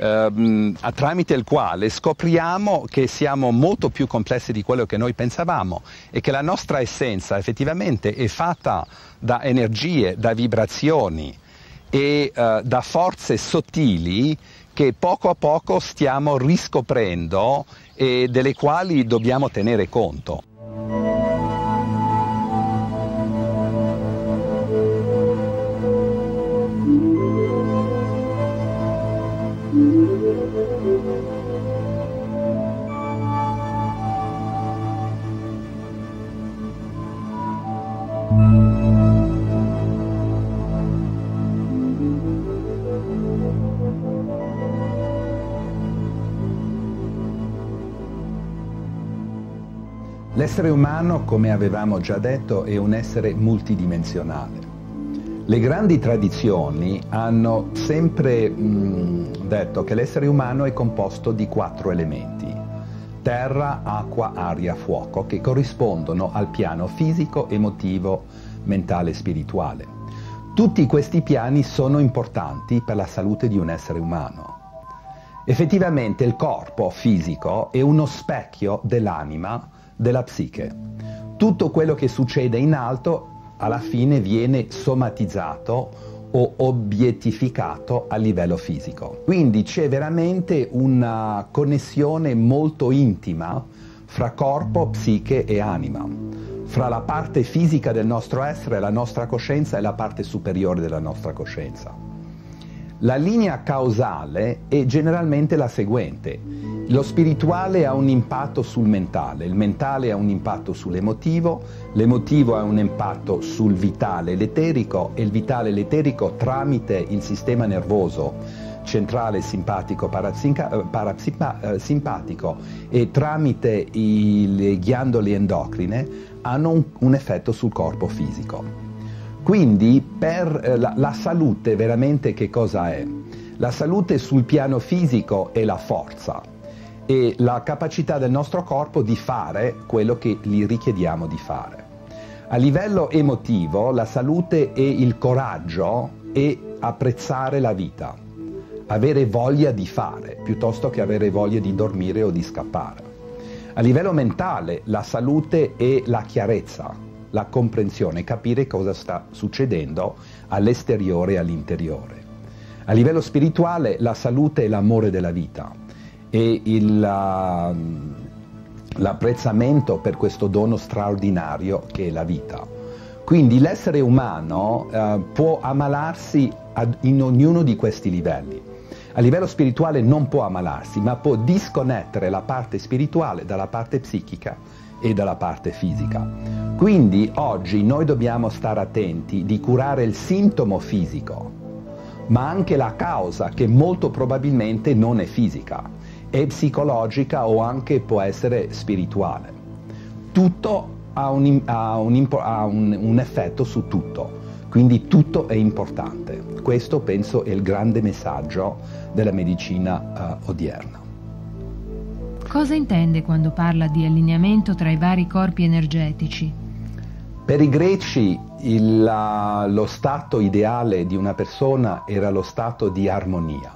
tramite il quale scopriamo che siamo molto più complessi di quello che noi pensavamo e che la nostra essenza effettivamente è fatta da energie, da vibrazioni e da forze sottili che poco a poco stiamo riscoprendo e delle quali dobbiamo tenere conto. L'essere umano, come avevamo già detto, è un essere multidimensionale. Le grandi tradizioni hanno sempre detto che l'essere umano è composto di 4 elementi: terra, acqua, aria, fuoco, che corrispondono al piano fisico, emotivo, mentale e spirituale. Tutti questi piani sono importanti per la salute di un essere umano. Effettivamente il corpo fisico è uno specchio dell'anima, della psiche. Tutto quello che succede in alto alla fine viene somatizzato o obiettificato a livello fisico. Quindi c'è veramente una connessione molto intima fra corpo, psiche e anima, fra la parte fisica del nostro essere, la nostra coscienza, e la parte superiore della nostra coscienza. La linea causale è generalmente la seguente: lo spirituale ha un impatto sul mentale, il mentale ha un impatto sull'emotivo, l'emotivo ha un impatto sul vitale, l'eterico, e il vitale e l'eterico tramite il sistema nervoso centrale, simpatico, parasimpatico e tramite le ghiandole endocrine hanno un effetto sul corpo fisico. Quindi per la salute veramente che cosa è? La salute sul piano fisico è la forza e la capacità del nostro corpo di fare quello che gli richiediamo di fare. A livello emotivo la salute è il coraggio e apprezzare la vita, avere voglia di fare piuttosto che avere voglia di dormire o di scappare. A livello mentale la salute è la chiarezza, la comprensione, capire cosa sta succedendo all'esteriore e all'interiore. A livello spirituale la salute è l'amore della vita e l'apprezzamento per questo dono straordinario che è la vita. Quindi l'essere umano può ammalarsi in ognuno di questi livelli. A livello spirituale non può ammalarsi, ma può disconnettere la parte spirituale dalla parte psichica e dalla parte fisica. Quindi oggi noi dobbiamo stare attenti di curare il sintomo fisico, ma anche la causa, che molto probabilmente non è fisica, è psicologica o anche può essere spirituale. Tutto ha un effetto su tutto, quindi tutto è importante. Questo penso è il grande messaggio della medicina odierna. Cosa intende quando parla di allineamento tra i vari corpi energetici? Per i greci lo stato ideale di una persona era lo stato di armonia.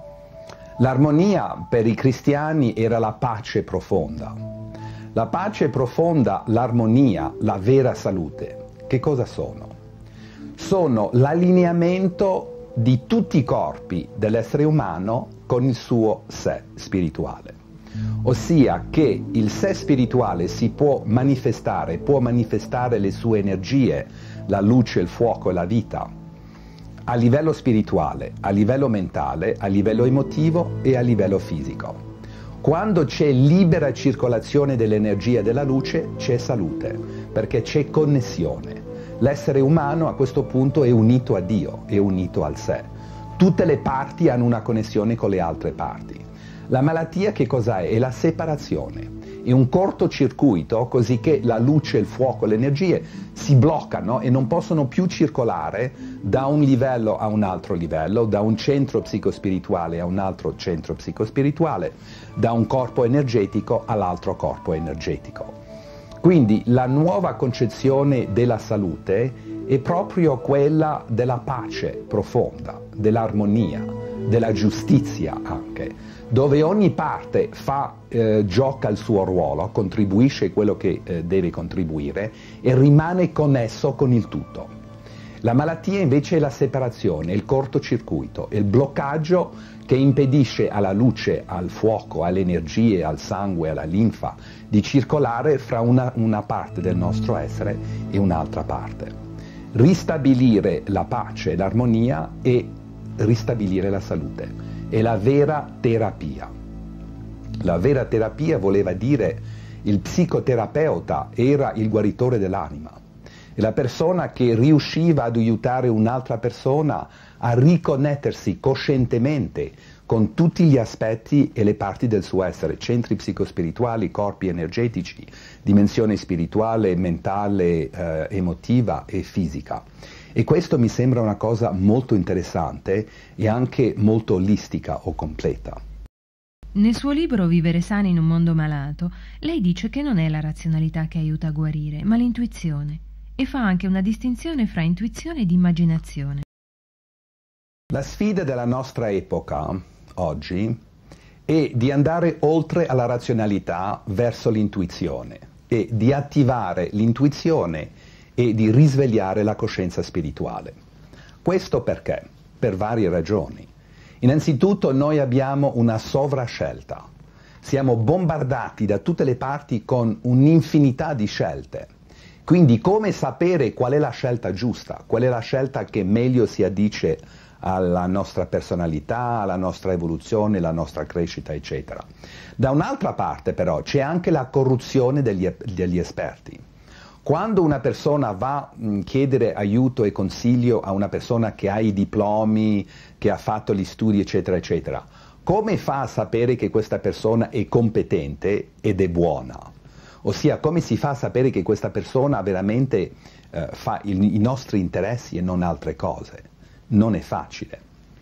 L'armonia per i cristiani era la pace profonda. La pace profonda, l'armonia, la vera salute. Che cosa sono? Sono l'allineamento di tutti i corpi dell'essere umano con il suo sé spirituale. Ossia che il sé spirituale si può manifestare le sue energie, la luce, il fuoco e la vita, a livello spirituale, a livello mentale, a livello emotivo e a livello fisico. Quando c'è libera circolazione dell'energia e della luce c'è salute, perché c'è connessione. L'essere umano a questo punto è unito a Dio, è unito al sé. Tutte le parti hanno una connessione con le altre parti. La malattia che cos'è? È la separazione, è un cortocircuito così che la luce, il fuoco, le energie si bloccano e non possono più circolare da un livello a un altro livello, da un centro psicospirituale a un altro centro psicospirituale, da un corpo energetico all'altro corpo energetico. Quindi la nuova concezione della salute è proprio quella della pace profonda, dell'armonia, della giustizia anche, dove ogni parte gioca il suo ruolo, contribuisce quello che deve contribuire e rimane connesso con il tutto. La malattia invece è la separazione, il cortocircuito, il bloccaggio che impedisce alla luce, al fuoco, alle energie, al sangue, alla linfa di circolare fra una parte del nostro essere e un'altra parte. Ristabilire la pace, l'armonia e ristabilire la salute è la vera terapia. La vera terapia voleva dire il psicoterapeuta era il guaritore dell'anima. È la persona che riusciva ad aiutare un'altra persona a riconnettersi coscientemente con tutti gli aspetti e le parti del suo essere, centri psicospirituali, corpi energetici, dimensione spirituale, mentale, emotiva e fisica. E questo mi sembra una cosa molto interessante e anche molto olistica o completa. Nel suo libro Vivere sani in un mondo malato, lei dice che non è la razionalità che aiuta a guarire, ma l'intuizione, e fa anche una distinzione fra intuizione ed immaginazione. La sfida della nostra epoca oggi è di andare oltre alla razionalità verso l'intuizione e di attivare l'intuizione e di risvegliare la coscienza spirituale. Questo perché? Per varie ragioni. Innanzitutto noi abbiamo una sovrascelta. Siamo bombardati da tutte le parti con un'infinità di scelte. Quindi come sapere qual è la scelta giusta, qual è la scelta che meglio si addice alla nostra personalità, alla nostra evoluzione, alla nostra crescita, eccetera. Da un'altra parte però c'è anche la corruzione degli esperti. Quando una persona va a chiedere aiuto e consiglio a una persona che ha i diplomi, che ha fatto gli studi, eccetera, eccetera, come fa a sapere che questa persona è competente ed è buona? Ossia, come si fa a sapere che questa persona veramente fa i nostri interessi e non altre cose? Non è facile.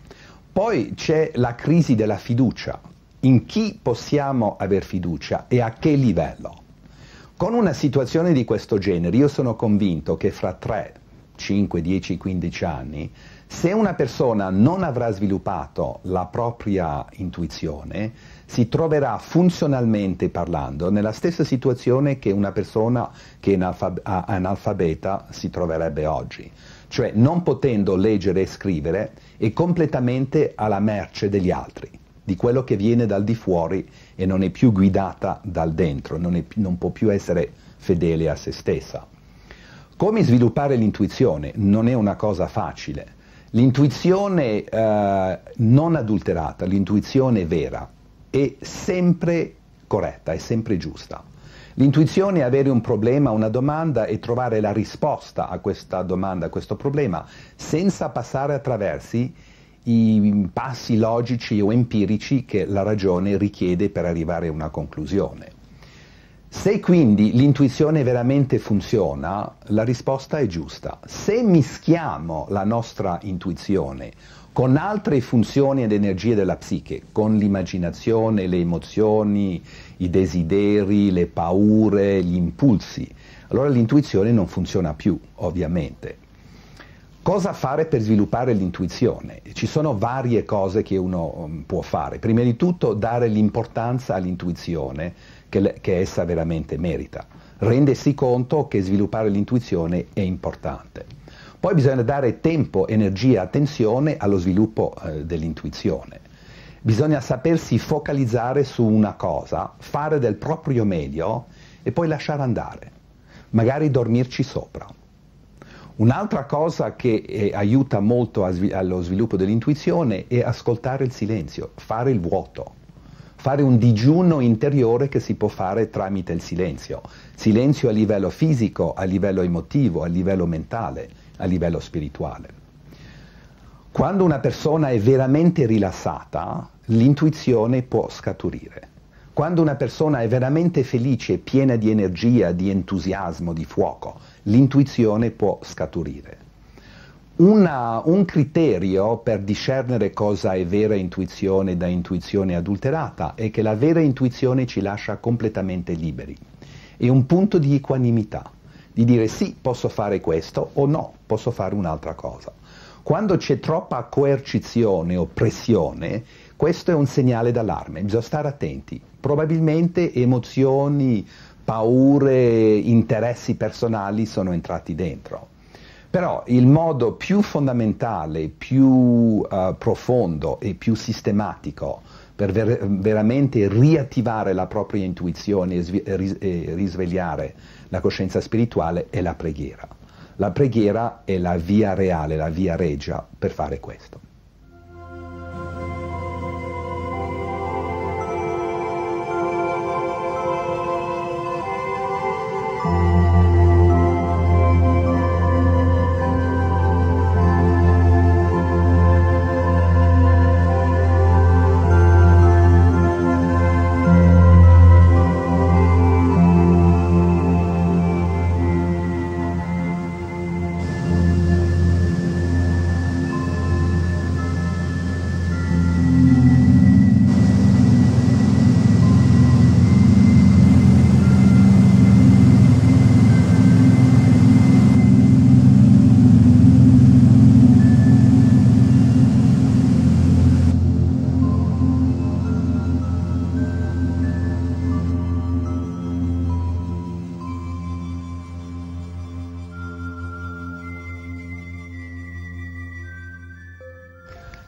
Poi c'è la crisi della fiducia. In chi possiamo aver fiducia e a che livello? Con una situazione di questo genere io sono convinto che fra 3, 5, 10, 15 anni, se una persona non avrà sviluppato la propria intuizione, si troverà funzionalmente parlando nella stessa situazione che una persona che è analfabeta si troverebbe oggi. Cioè non potendo leggere e scrivere è completamente alla merce degli altri, di quello che viene dal di fuori e non è più guidata dal dentro, non può più essere fedele a se stessa. Come sviluppare l'intuizione? Non è una cosa facile. L'intuizione non adulterata, l'intuizione vera, è sempre corretta, è sempre giusta. L'intuizione è avere un problema, una domanda e trovare la risposta a questa domanda, a questo problema, senza passare attraverso i passi logici o empirici che la ragione richiede per arrivare a una conclusione. Se quindi l'intuizione veramente funziona, la risposta è giusta. Se mischiamo la nostra intuizione con altre funzioni ed energie della psiche, con l'immaginazione, le emozioni, i desideri, le paure, gli impulsi, allora l'intuizione non funziona più, ovviamente. Cosa fare per sviluppare l'intuizione? Ci sono varie cose che uno può fare. Prima di tutto dare l'importanza all'intuizione che essa veramente merita. Rendersi conto che sviluppare l'intuizione è importante. Poi bisogna dare tempo, energia, attenzione allo sviluppo dell'intuizione. Bisogna sapersi focalizzare su una cosa, fare del proprio meglio e poi lasciare andare. Magari dormirci sopra. Un'altra cosa che aiuta molto allo sviluppo dell'intuizione è ascoltare il silenzio, fare il vuoto, fare un digiuno interiore che si può fare tramite il silenzio. Silenzio a livello fisico, a livello emotivo, a livello mentale, a livello spirituale. Quando una persona è veramente rilassata, l'intuizione può scaturire. Quando una persona è veramente felice, piena di energia, di entusiasmo, di fuoco, l'intuizione può scaturire. Un criterio per discernere cosa è vera intuizione da intuizione adulterata è che la vera intuizione ci lascia completamente liberi. È un punto di equanimità, di dire sì, posso fare questo o no, posso fare un'altra cosa. Quando c'è troppa coercizione o pressione, questo è un segnale d'allarme, bisogna stare attenti. Probabilmente emozioni, paure, interessi personali sono entrati dentro. Però il modo più fondamentale, più profondo e più sistematico per veramente riattivare la propria intuizione e risvegliare la coscienza spirituale è la preghiera. La preghiera è la via reale, la via regia per fare questo.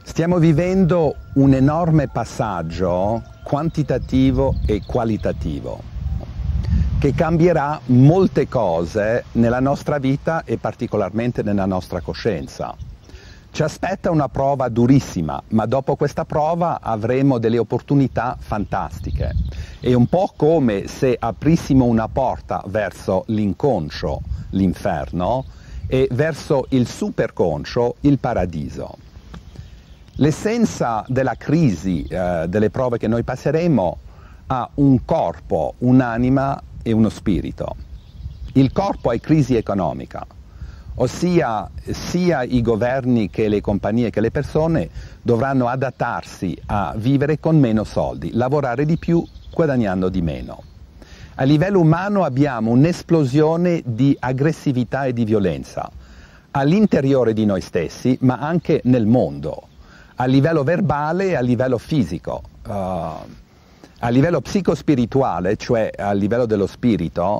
Stiamo vivendo un enorme passaggio quantitativo e qualitativo che cambierà molte cose nella nostra vita e particolarmente nella nostra coscienza. Ci aspetta una prova durissima, ma dopo questa prova avremo delle opportunità fantastiche. È un po' come se aprissimo una porta verso l'inconscio, l'inferno, e verso il superconscio, il paradiso. L'essenza della crisi, delle prove che noi passeremo, ha un corpo, un'anima e uno spirito. Il corpo è crisi economica, ossia sia i governi che le compagnie che le persone dovranno adattarsi a vivere con meno soldi, lavorare di più guadagnando di meno. A livello umano abbiamo un'esplosione di aggressività e di violenza all'interiore di noi stessi, ma anche nel mondo, a livello verbale e a livello fisico. A livello psicospirituale, cioè a livello dello spirito,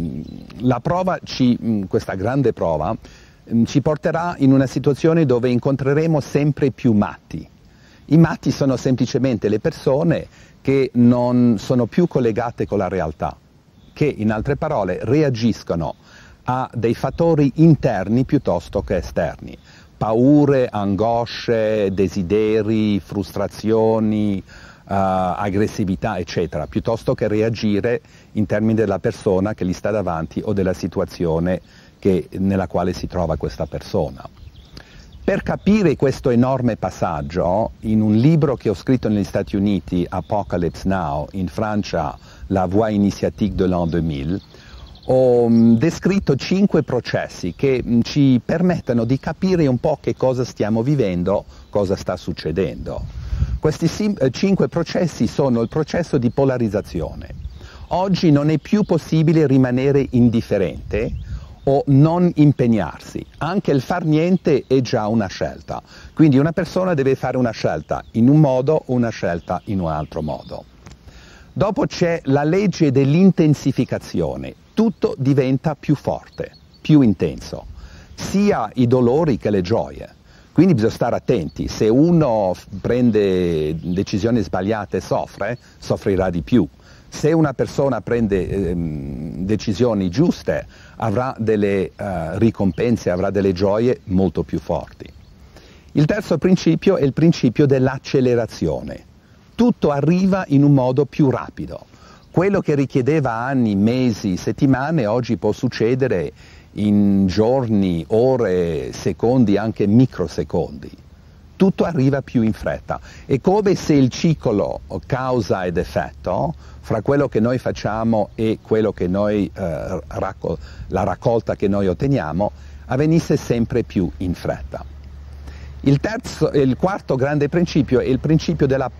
la prova questa grande prova ci porterà in una situazione dove incontreremo sempre più matti. I matti sono semplicemente le persone che non sono più collegate con la realtà, che in altre parole reagiscono a dei fattori interni piuttosto che esterni. Paure, angosce, desideri, frustrazioni, aggressività, eccetera, piuttosto che reagire in termini della persona che gli sta davanti o della situazione nella quale si trova questa persona. Per capire questo enorme passaggio, in un libro che ho scritto negli Stati Uniti, Apocalypse Now, in Francia La Voie Initiatique de l'an 2000, ho descritto 5 processi che ci permettono di capire un po' che cosa stiamo vivendo, cosa sta succedendo. Questi 5 processi sono il processo di polarizzazione. Oggi non è più possibile rimanere indifferente o non impegnarsi. Anche il far niente è già una scelta. Quindi una persona deve fare una scelta in un modo o una scelta in un altro modo. Dopo c'è la legge dell'intensificazione. Tutto diventa più forte, più intenso, sia i dolori che le gioie. Quindi bisogna stare attenti, se uno prende decisioni sbagliate e soffrirà di più. Se una persona prende decisioni giuste avrà delle ricompense, avrà delle gioie molto più forti. Il terzo principio è il principio dell'accelerazione. Tutto arriva in un modo più rapido. Quello che richiedeva anni, mesi, settimane, oggi può succedere in giorni, ore, secondi, anche microsecondi. Tutto arriva più in fretta. È come se il ciclo causa ed effetto fra quello che noi facciamo e quello che noi, la raccolta che noi otteniamo, avvenisse sempre più in fretta. Il quarto grande principio è il principio della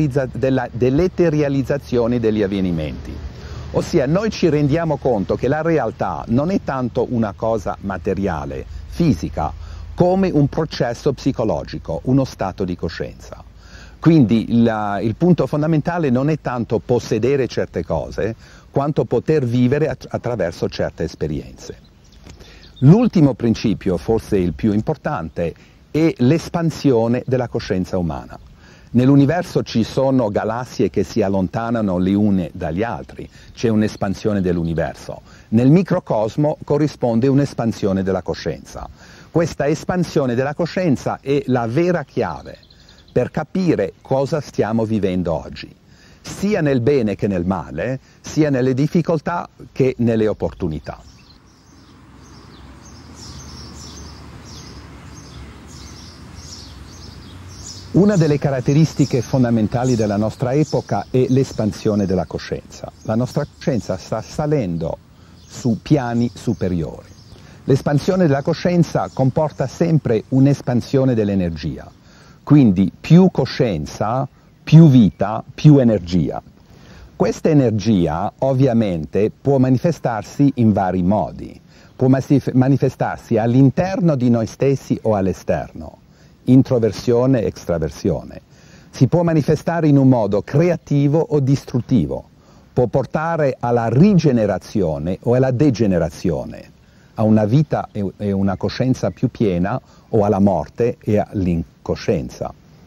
deleterializzazione degli avvenimenti. Ossia, noi ci rendiamo conto che la realtà non è tanto una cosa materiale, fisica, come un processo psicologico, uno stato di coscienza. Quindi il punto fondamentale non è tanto possedere certe cose, quanto poter vivere attraverso certe esperienze. L'ultimo principio, forse il più importante, è l'espansione della coscienza umana. Nell'universo ci sono galassie che si allontanano le une dagli altri, c'è un'espansione dell'universo. Nel microcosmo corrisponde un'espansione della coscienza. Questa espansione della coscienza è la vera chiave per capire cosa stiamo vivendo oggi, sia nel bene che nel male, sia nelle difficoltà che nelle opportunità. Una delle caratteristiche fondamentali della nostra epoca è l'espansione della coscienza. La nostra coscienza sta salendo su piani superiori. L'espansione della coscienza comporta sempre un'espansione dell'energia. Quindi più coscienza, più vita, più energia. Questa energia ovviamente può manifestarsi in vari modi. Può manifestarsi all'interno di noi stessi o all'esterno. Introversione e extraversione. Si può manifestare in un modo creativo o distruttivo, può portare alla rigenerazione o alla degenerazione, a una vita e una coscienza più piena o alla morte e all'incoscienza.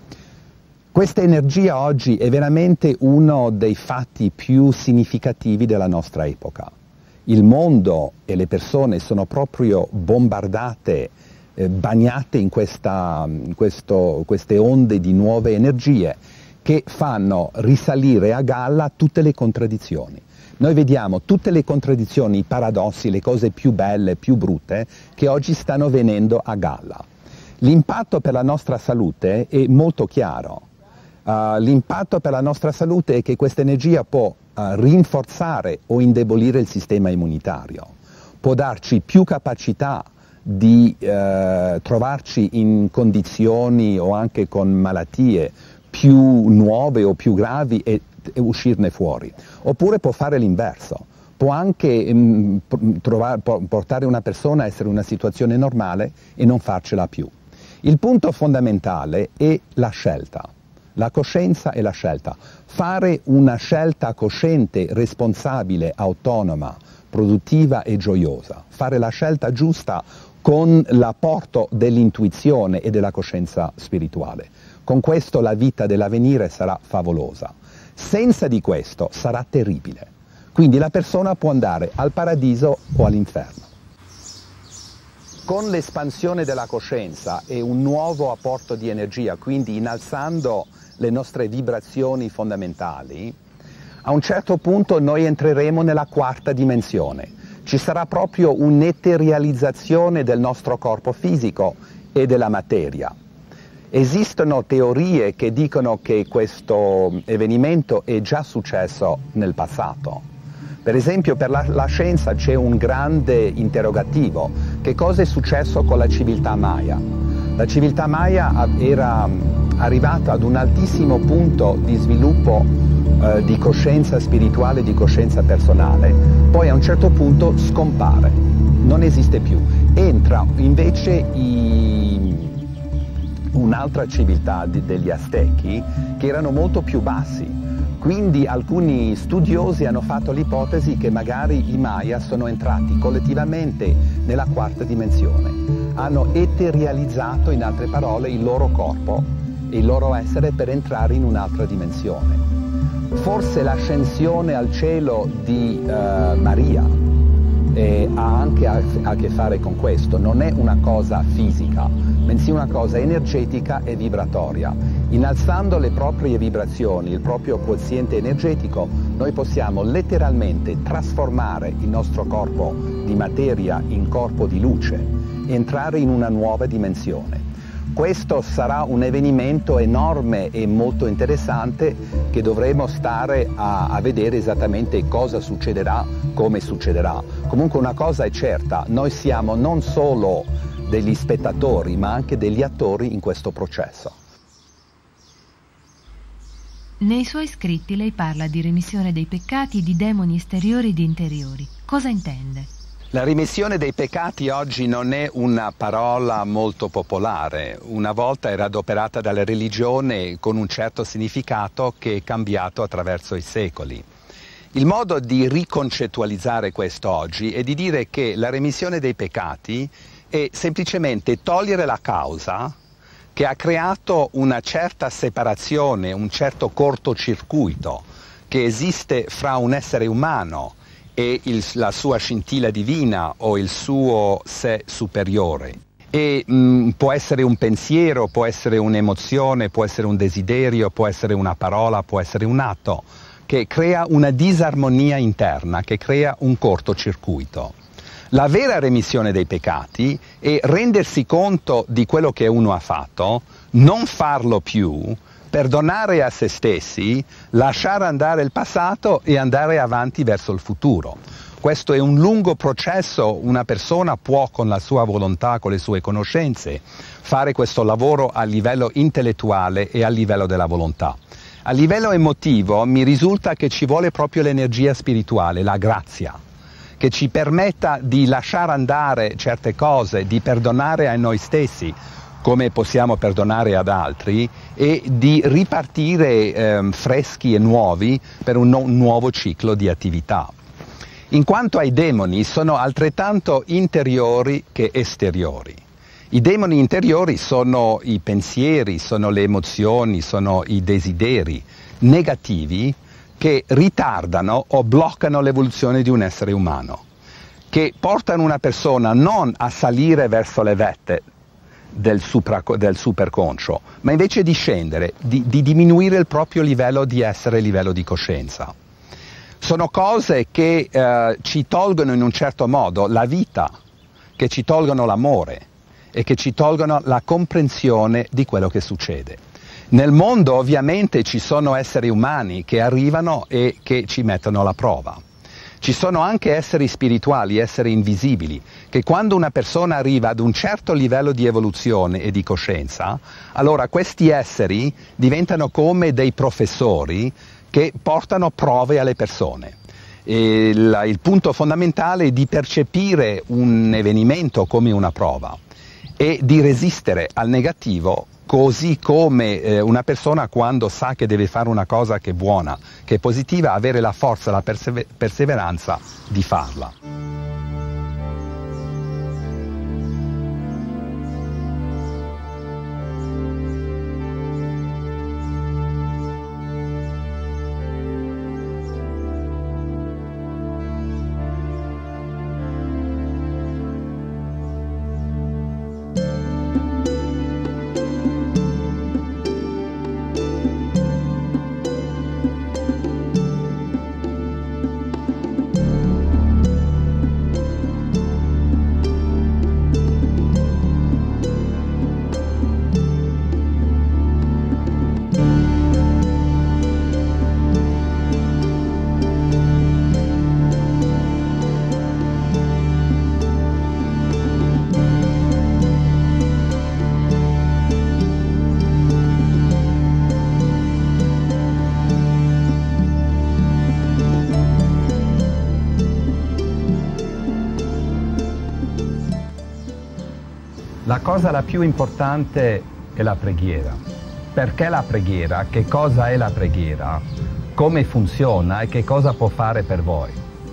Questa energia oggi è veramente uno dei fatti più significativi della nostra epoca. Il mondo e le persone sono proprio bombardate, bagnate in queste onde di nuove energie che fanno risalire a galla tutte le contraddizioni. Noi vediamo tutte le contraddizioni, i paradossi, le cose più belle, più brutte, che oggi stanno venendo a galla. L'impatto per la nostra salute è molto chiaro. L'impatto per la nostra salute è che questa energia può rinforzare o indebolire il sistema immunitario, può darci più capacità di trovarci in condizioni o anche con malattie più nuove o più gravi e uscirne fuori, oppure può fare l'inverso, può anche portare una persona a essere in una situazione normale e non farcela più. Il punto fondamentale è la scelta, la coscienza e la scelta. Fare una scelta cosciente, responsabile, autonoma, produttiva e gioiosa. Fare la scelta giusta con l'apporto dell'intuizione e della coscienza spirituale. Con questo la vita dell'avvenire sarà favolosa. Senza di questo sarà terribile. Quindi la persona può andare al paradiso o all'inferno. Con l'espansione della coscienza e un nuovo apporto di energia, quindi innalzando le nostre vibrazioni fondamentali, a un certo punto noi entreremo nella quarta dimensione. Ci sarà proprio un'eterializzazione del nostro corpo fisico e della materia. Esistono teorie che dicono che questo avvenimento è già successo nel passato. Per esempio, per la scienza c'è un grande interrogativo. Che cosa è successo con la civiltà Maya? La civiltà Maya era arrivata ad un altissimo punto di sviluppo di coscienza spirituale, di coscienza personale, poi a un certo punto scompare, non esiste più. Entra invece un'altra civiltà degli Aztechi che erano molto più bassi. Quindi alcuni studiosi hanno fatto l'ipotesi che magari i Maya sono entrati collettivamente nella quarta dimensione. Hanno eterializzato, in altre parole, il loro corpo e il loro essere per entrare in un'altra dimensione. Forse l'ascensione al cielo di Maria ha anche a che fare con questo. Non è una cosa fisica, bensì una cosa energetica e vibratoria. Innalzando le proprie vibrazioni, il proprio quoziente energetico, noi possiamo letteralmente trasformare il nostro corpo di materia in corpo di luce, entrare in una nuova dimensione. Questo sarà un avvenimento enorme e molto interessante che dovremo stare a vedere esattamente cosa succederà, come succederà. Comunque una cosa è certa, noi siamo non solo degli spettatori ma anche degli attori in questo processo. Nei suoi scritti lei parla di remissione dei peccati, di demoni esteriori e di interiori. Cosa intende? La remissione dei peccati oggi non è una parola molto popolare. Una volta era adoperata dalla religione con un certo significato che è cambiato attraverso i secoli. Il modo di riconcettualizzare questo oggi è di dire che la remissione dei peccati è semplicemente togliere la causa che ha creato una certa separazione, un certo cortocircuito che esiste fra un essere umano e la sua scintilla divina o il suo sé superiore. E può essere un pensiero, può essere un'emozione, può essere un desiderio, può essere una parola, può essere un atto, che crea una disarmonia interna, che crea un cortocircuito. La vera remissione dei peccati è rendersi conto di quello che uno ha fatto, non farlo più, perdonare a se stessi, lasciare andare il passato e andare avanti verso il futuro. Questo è un lungo processo, una persona può con la sua volontà, con le sue conoscenze, fare questo lavoro a livello intellettuale e a livello della volontà. A livello emotivo mi risulta che ci vuole proprio l'energia spirituale, la grazia, che ci permetta di lasciare andare certe cose, di perdonare a noi stessi, come possiamo perdonare ad altri, e di ripartire freschi e nuovi per un nuovo ciclo di attività. In quanto ai demoni, sono altrettanto interiori che esteriori. I demoni interiori sono i pensieri, sono le emozioni, sono i desideri negativi che ritardano o bloccano l'evoluzione di un essere umano, che portano una persona non a salire verso le vette del superconscio, ma invece di scendere, di diminuire il proprio livello di essere, livello di coscienza. Sono cose che ci tolgono in un certo modo la vita, che ci tolgono l'amore e che ci tolgono la comprensione di quello che succede. Nel mondo ovviamente ci sono esseri umani che arrivano e che ci mettono alla prova. Ci sono anche esseri spirituali, esseri invisibili, che quando una persona arriva ad un certo livello di evoluzione e di coscienza, allora questi esseri diventano come dei professori che portano prove alle persone. E il punto fondamentale è di percepire un avvenimento come una prova e di resistere al negativo, così come una persona quando sa che deve fare una cosa che è buona, che è positiva, avere la forza, la perseveranza di farla. La cosa la più importante è la preghiera. Perché la preghiera? Che cosa è la preghiera? Come funziona e che cosa può fare per voi?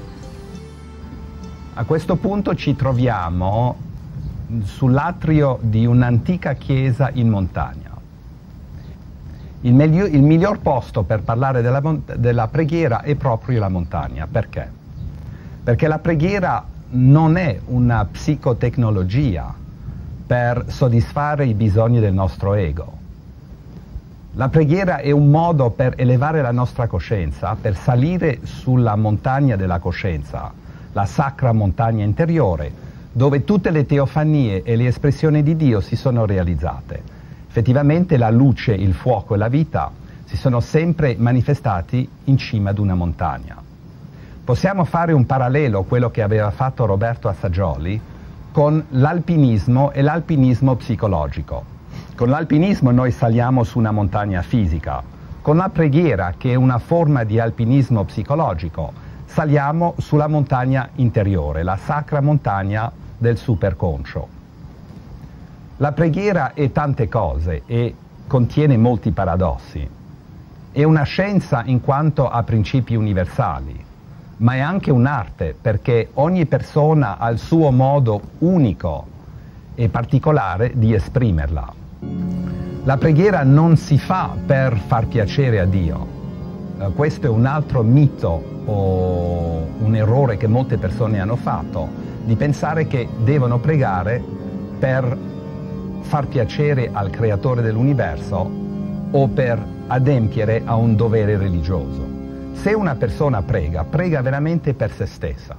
A questo punto ci troviamo sull'atrio di un'antica chiesa in montagna. Il miglior posto per parlare della preghiera è proprio la montagna. Perché? Perché la preghiera non è una psicotecnologia per soddisfare i bisogni del nostro ego. La preghiera è un modo per elevare la nostra coscienza, per salire sulla montagna della coscienza, la sacra montagna interiore, dove tutte le teofanie e le espressioni di Dio si sono realizzate. Effettivamente la luce, il fuoco e la vita si sono sempre manifestati in cima ad una montagna. Possiamo fare un parallelo, quello che aveva fatto Roberto Assagioli, con l'alpinismo e l'alpinismo psicologico. Con l'alpinismo noi saliamo su una montagna fisica. Con la preghiera, che è una forma di alpinismo psicologico, saliamo sulla montagna interiore, la sacra montagna del superconscio. La preghiera è tante cose e contiene molti paradossi. È una scienza in quanto a principi universali, ma è anche un'arte, perché ogni persona ha il suo modo unico e particolare di esprimerla. La preghiera non si fa per far piacere a Dio. Questo è un altro mito o un errore che molte persone hanno fatto, di pensare che devono pregare per far piacere al creatore dell'universo o per adempiere a un dovere religioso. Se una persona prega, prega veramente per se stessa.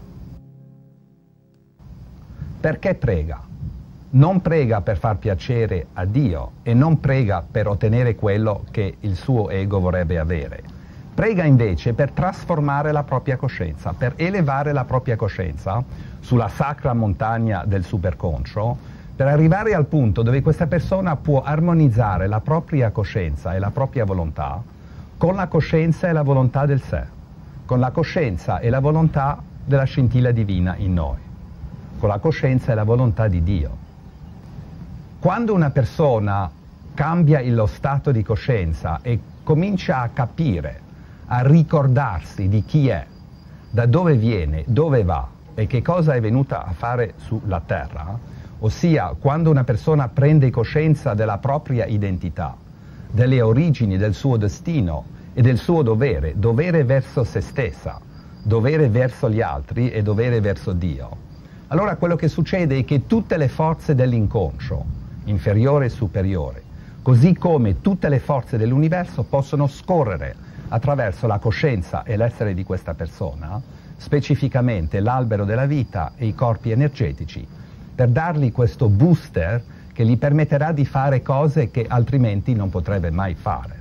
Perché prega? Non prega per far piacere a Dio e non prega per ottenere quello che il suo ego vorrebbe avere. Prega invece per trasformare la propria coscienza, per elevare la propria coscienza sulla sacra montagna del superconscio, per arrivare al punto dove questa persona può armonizzare la propria coscienza e la propria volontà con la coscienza e la volontà del sé, con la coscienza e la volontà della scintilla divina in noi, con la coscienza e la volontà di Dio. Quando una persona cambia lo stato di coscienza e comincia a capire, a ricordarsi di chi è, da dove viene, dove va e che cosa è venuta a fare sulla terra, ossia quando una persona prende coscienza della propria identità, delle origini, del suo destino e del suo dovere, dovere verso se stessa, dovere verso gli altri e dovere verso Dio. Allora quello che succede è che tutte le forze dell'inconscio, inferiore e superiore, così come tutte le forze dell'universo, possono scorrere attraverso la coscienza e l'essere di questa persona, specificamente l'albero della vita e i corpi energetici, per dargli questo booster che gli permetterà di fare cose che altrimenti non potrebbe mai fare.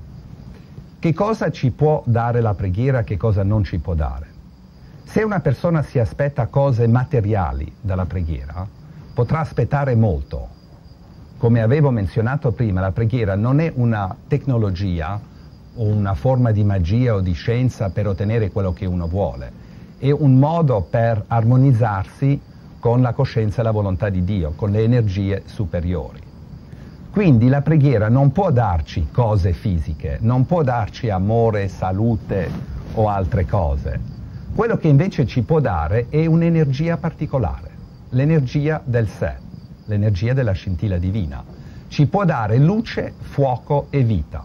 Che cosa ci può dare la preghiera, che cosa non ci può dare? Se una persona si aspetta cose materiali dalla preghiera, potrà aspettare molto. Come avevo menzionato prima, la preghiera non è una tecnologia o una forma di magia o di scienza per ottenere quello che uno vuole. È un modo per armonizzarsi con la coscienza e la volontà di Dio, con le energie superiori. Quindi la preghiera non può darci cose fisiche, non può darci amore, salute o altre cose. Quello che invece ci può dare è un'energia particolare, l'energia del sé, l'energia della scintilla divina. Ci può dare luce, fuoco e vita.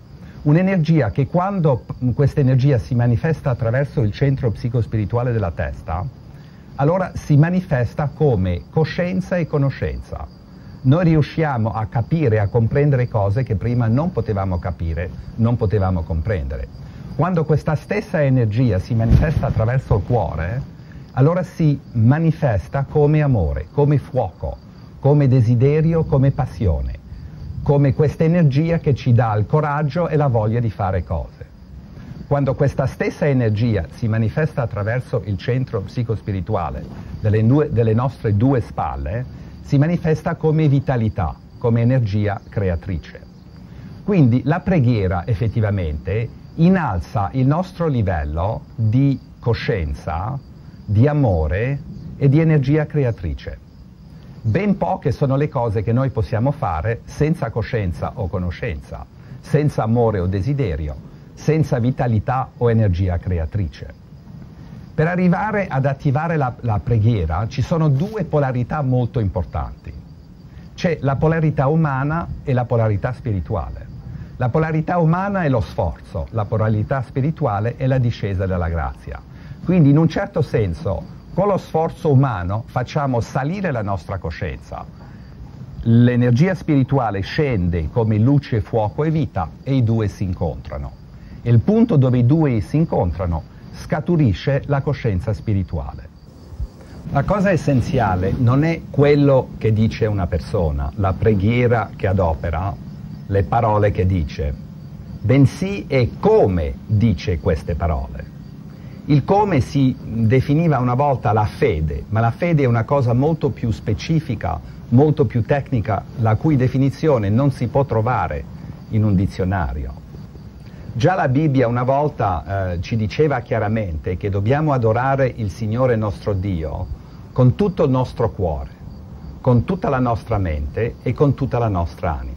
Un'energia che quando questa energia si manifesta attraverso il centro psicospirituale della testa, allora si manifesta come coscienza e conoscenza. Noi riusciamo a capire, a comprendere cose che prima non potevamo capire, non potevamo comprendere. Quando questa stessa energia si manifesta attraverso il cuore, allora si manifesta come amore, come fuoco, come desiderio, come passione, come questa energia che ci dà il coraggio e la voglia di fare cose. Quando questa stessa energia si manifesta attraverso il centro psicospirituale delle nostre due spalle, si manifesta come vitalità, come energia creatrice. Quindi la preghiera effettivamente innalza il nostro livello di coscienza, di amore e di energia creatrice. Ben poche sono le cose che noi possiamo fare senza coscienza o conoscenza, senza amore o desiderio, senza vitalità o energia creatrice. Per arrivare ad attivare la preghiera ci sono due polarità molto importanti. C'è la polarità umana e la polarità spirituale. La polarità umana è lo sforzo, la polarità spirituale è la discesa della grazia. Quindi in un certo senso, con lo sforzo umano facciamo salire la nostra coscienza. L'energia spirituale scende come luce, fuoco e vita e i due si incontrano. E il punto dove i due si incontrano scaturisce la coscienza spirituale. La cosa essenziale non è quello che dice una persona, la preghiera che adopera, le parole che dice, bensì è come dice queste parole. Il come si definiva una volta la fede, ma la fede è una cosa molto più specifica, molto più tecnica, la cui definizione non si può trovare in un dizionario. Già la Bibbia una volta ci diceva chiaramente che dobbiamo adorare il Signore nostro Dio con tutto il nostro cuore, con tutta la nostra mente e con tutta la nostra anima.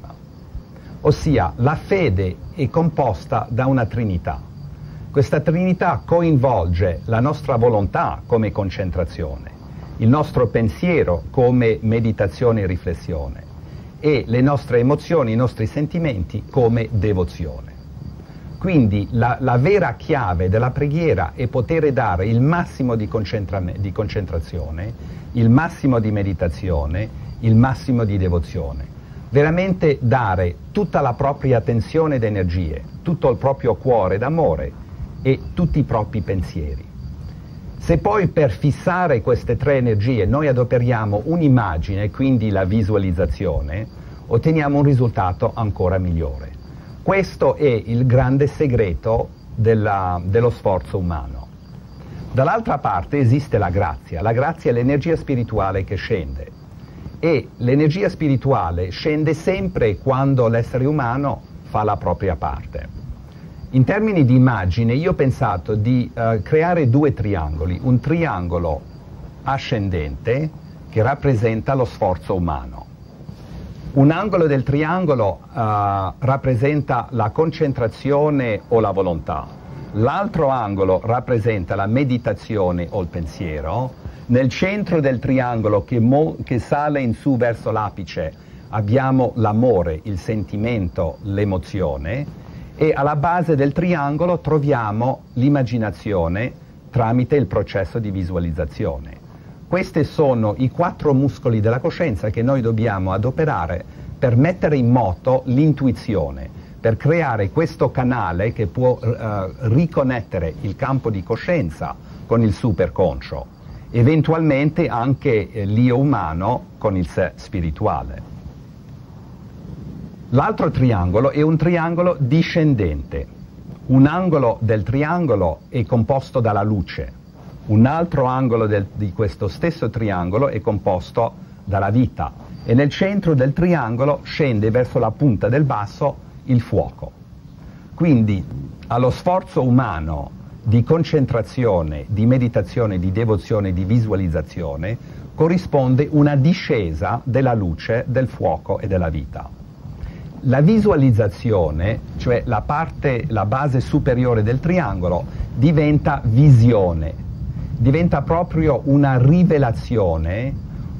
Ossia, la fede è composta da una Trinità. Questa Trinità coinvolge la nostra volontà come concentrazione, il nostro pensiero come meditazione e riflessione e le nostre emozioni, i nostri sentimenti come devozione. Quindi la vera chiave della preghiera è poter dare il massimo di concentrazione, il massimo di meditazione, il massimo di devozione. Veramente dare tutta la propria attenzione ed energie, tutto il proprio cuore d'amore e tutti i propri pensieri. Se poi per fissare queste tre energie noi adoperiamo un'immagine, quindi la visualizzazione, otteniamo un risultato ancora migliore. Questo è il grande segreto dello sforzo umano. Dall'altra parte esiste la grazia è l'energia spirituale che scende. E l'energia spirituale scende sempre quando l'essere umano fa la propria parte. In termini di immagine io ho pensato di creare due triangoli, un triangolo ascendente che rappresenta lo sforzo umano. Un angolo del triangolo rappresenta la concentrazione o la volontà, l'altro angolo rappresenta la meditazione o il pensiero Nel centro del triangolo che sale in su verso l'apice abbiamo l'amore, il sentimento, l'emozione, e alla base del triangolo troviamo l'immaginazione tramite il processo di visualizzazione. Questi sono i 4 muscoli della coscienza che noi dobbiamo adoperare per mettere in moto l'intuizione, per creare questo canale che può riconnettere il campo di coscienza con il superconscio, eventualmente anche l'io umano con il sé spirituale. L'altro triangolo è un triangolo discendente. Un angolo del triangolo è composto dalla luce, un altro angolo di questo stesso triangolo è composto dalla vita, e nel centro del triangolo scende verso la punta del basso il fuoco. Quindi allo sforzo umano di concentrazione, di meditazione, di devozione, di visualizzazione corrisponde una discesa della luce, del fuoco e della vita. La visualizzazione, cioè la base superiore del triangolo, diventa visione, diventa proprio una rivelazione,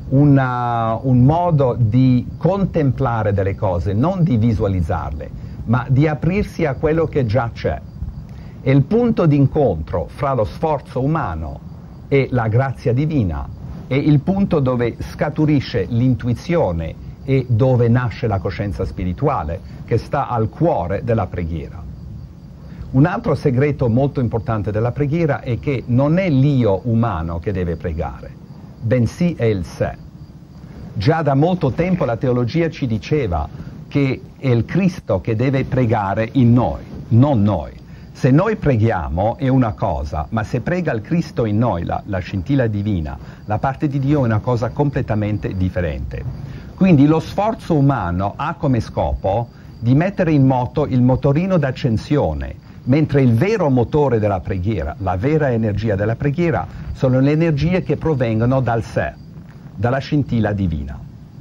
un modo di contemplare delle cose, non di visualizzarle, ma di aprirsi a quello che già c'è. E il punto d'incontro fra lo sforzo umano e la grazia divina è il punto dove scaturisce l'intuizione e dove nasce la coscienza spirituale, che sta al cuore della preghiera. Un altro segreto molto importante della preghiera è che non è l'io umano che deve pregare, bensì è il sé. Già da molto tempo la teologia ci diceva che è il Cristo che deve pregare in noi, non noi. Se noi preghiamo è una cosa, ma se prega il Cristo in noi, la scintilla divina, la parte di Dio è una cosa completamente differente. Quindi lo sforzo umano ha come scopo di mettere in moto il motorino d'accensione, mentre il vero motore della preghiera, la vera energia della preghiera, sono le energie che provengono dal sé, dalla scintilla divina.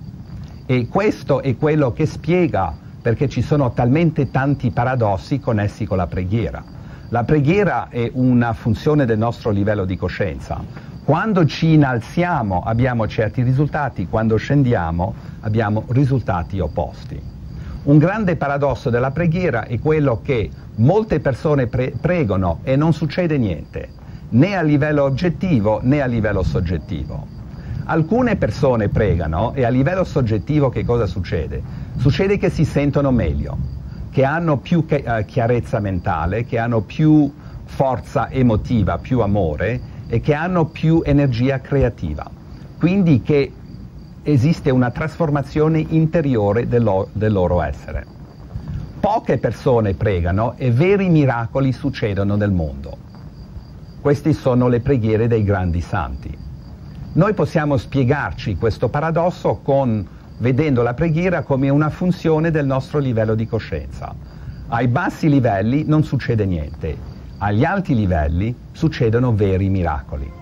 E questo è quello che spiega perché ci sono talmente tanti paradossi connessi con la preghiera. La preghiera è una funzione del nostro livello di coscienza. Quando ci innalziamo abbiamo certi risultati, quando scendiamo abbiamo risultati opposti. Un grande paradosso della preghiera è quello che molte persone pregano e non succede niente, né a livello oggettivo né a livello soggettivo. Alcune persone pregano e a livello soggettivo che cosa succede? Succede che si sentono meglio, che hanno più chiarezza mentale, che hanno più forza emotiva, più amore e che hanno più energia creativa. Quindi che esiste una trasformazione interiore del loro essere. Poche persone pregano e veri miracoli succedono nel mondo. Queste sono le preghiere dei grandi santi. Noi possiamo spiegarci questo paradosso vedendo la preghiera come una funzione del nostro livello di coscienza. Ai bassi livelli non succede niente, agli alti livelli succedono veri miracoli.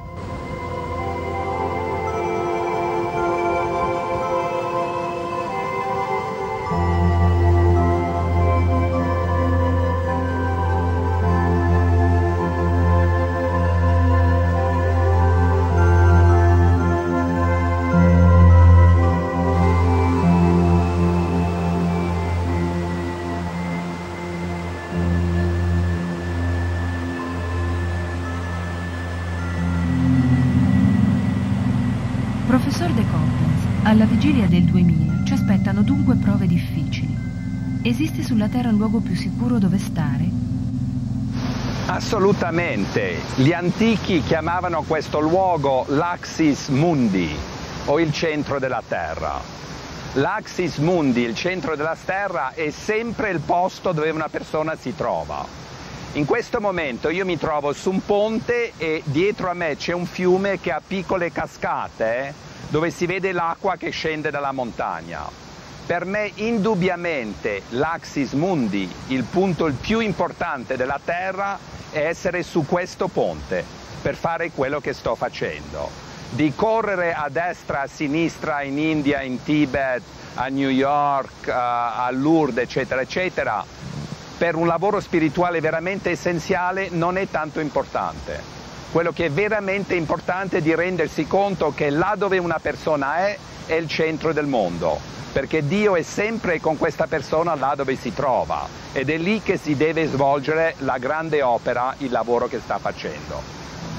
Professor De Coppens, alla vigilia del 2000 ci aspettano dunque prove difficili. Esiste sulla Terra un luogo più sicuro dove stare? Assolutamente. Gli antichi chiamavano questo luogo l'Axis Mundi, o il centro della Terra. L'Axis Mundi, il centro della Terra, è sempre il posto dove una persona si trova. In questo momento io mi trovo su un ponte e dietro a me c'è un fiume che ha piccole cascate dove si vede l'acqua che scende dalla montagna. Per me indubbiamente l'Axis Mundi, il punto il più importante della Terra, è essere su questo ponte per fare quello che sto facendo. Di correre a destra, a sinistra, in India, in Tibet, a New York, a Lourdes, eccetera, eccetera, per un lavoro spirituale veramente essenziale non è tanto importante. Quello che è veramente importante è di rendersi conto che là dove una persona è il centro del mondo, perché Dio è sempre con questa persona là dove si trova ed è lì che si deve svolgere la grande opera, il lavoro che sta facendo.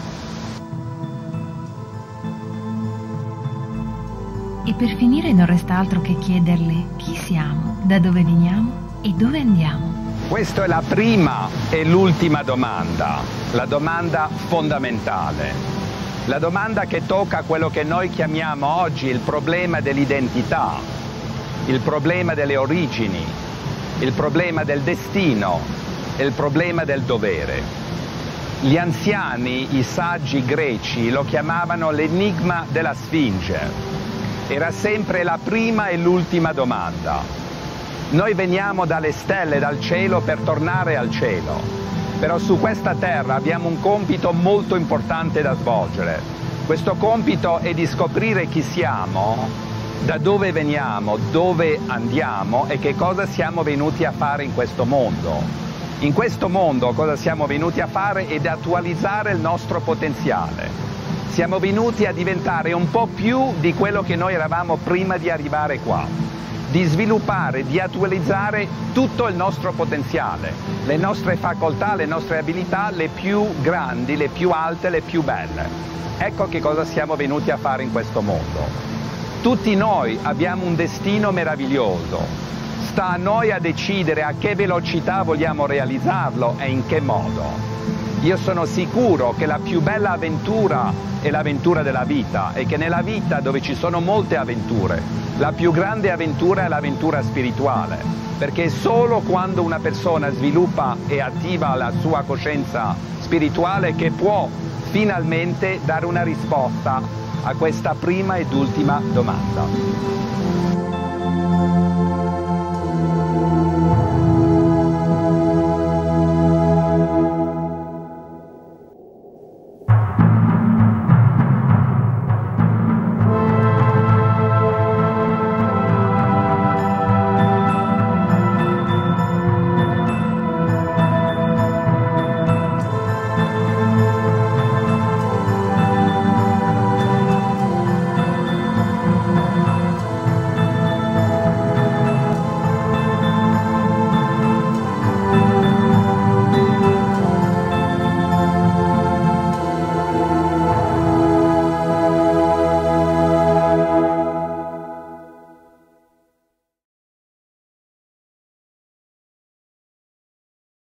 E per finire non resta altro che chiederle chi siamo, da dove veniamo e dove andiamo. Questa è la prima e l'ultima domanda, la domanda fondamentale, la domanda che tocca quello che noi chiamiamo oggi il problema dell'identità, il problema delle origini, il problema del destino e il problema del dovere. Gli anziani, i saggi greci, lo chiamavano l'enigma della Sfinge. Era sempre la prima e l'ultima domanda. Noi veniamo dalle stelle, dal cielo, per tornare al cielo. Però su questa terra abbiamo un compito molto importante da svolgere. Questo compito è di scoprire chi siamo, da dove veniamo, dove andiamo e che cosa siamo venuti a fare in questo mondo. In questo mondo cosa siamo venuti a fare è di attualizzare il nostro potenziale. Siamo venuti a diventare un po' più di quello che noi eravamo prima di arrivare qua, di sviluppare, di attualizzare tutto il nostro potenziale, le nostre facoltà, le nostre abilità, le più grandi, le più alte, le più belle. Ecco che cosa siamo venuti a fare in questo mondo. Tutti noi abbiamo un destino meraviglioso, sta a noi a decidere a che velocità vogliamo realizzarlo e in che modo. Io sono sicuro che la più bella avventura è l'avventura della vita e che nella vita, dove ci sono molte avventure, la più grande avventura è l'avventura spirituale, perché è solo quando una persona sviluppa e attiva la sua coscienza spirituale che può finalmente dare una risposta a questa prima ed ultima domanda.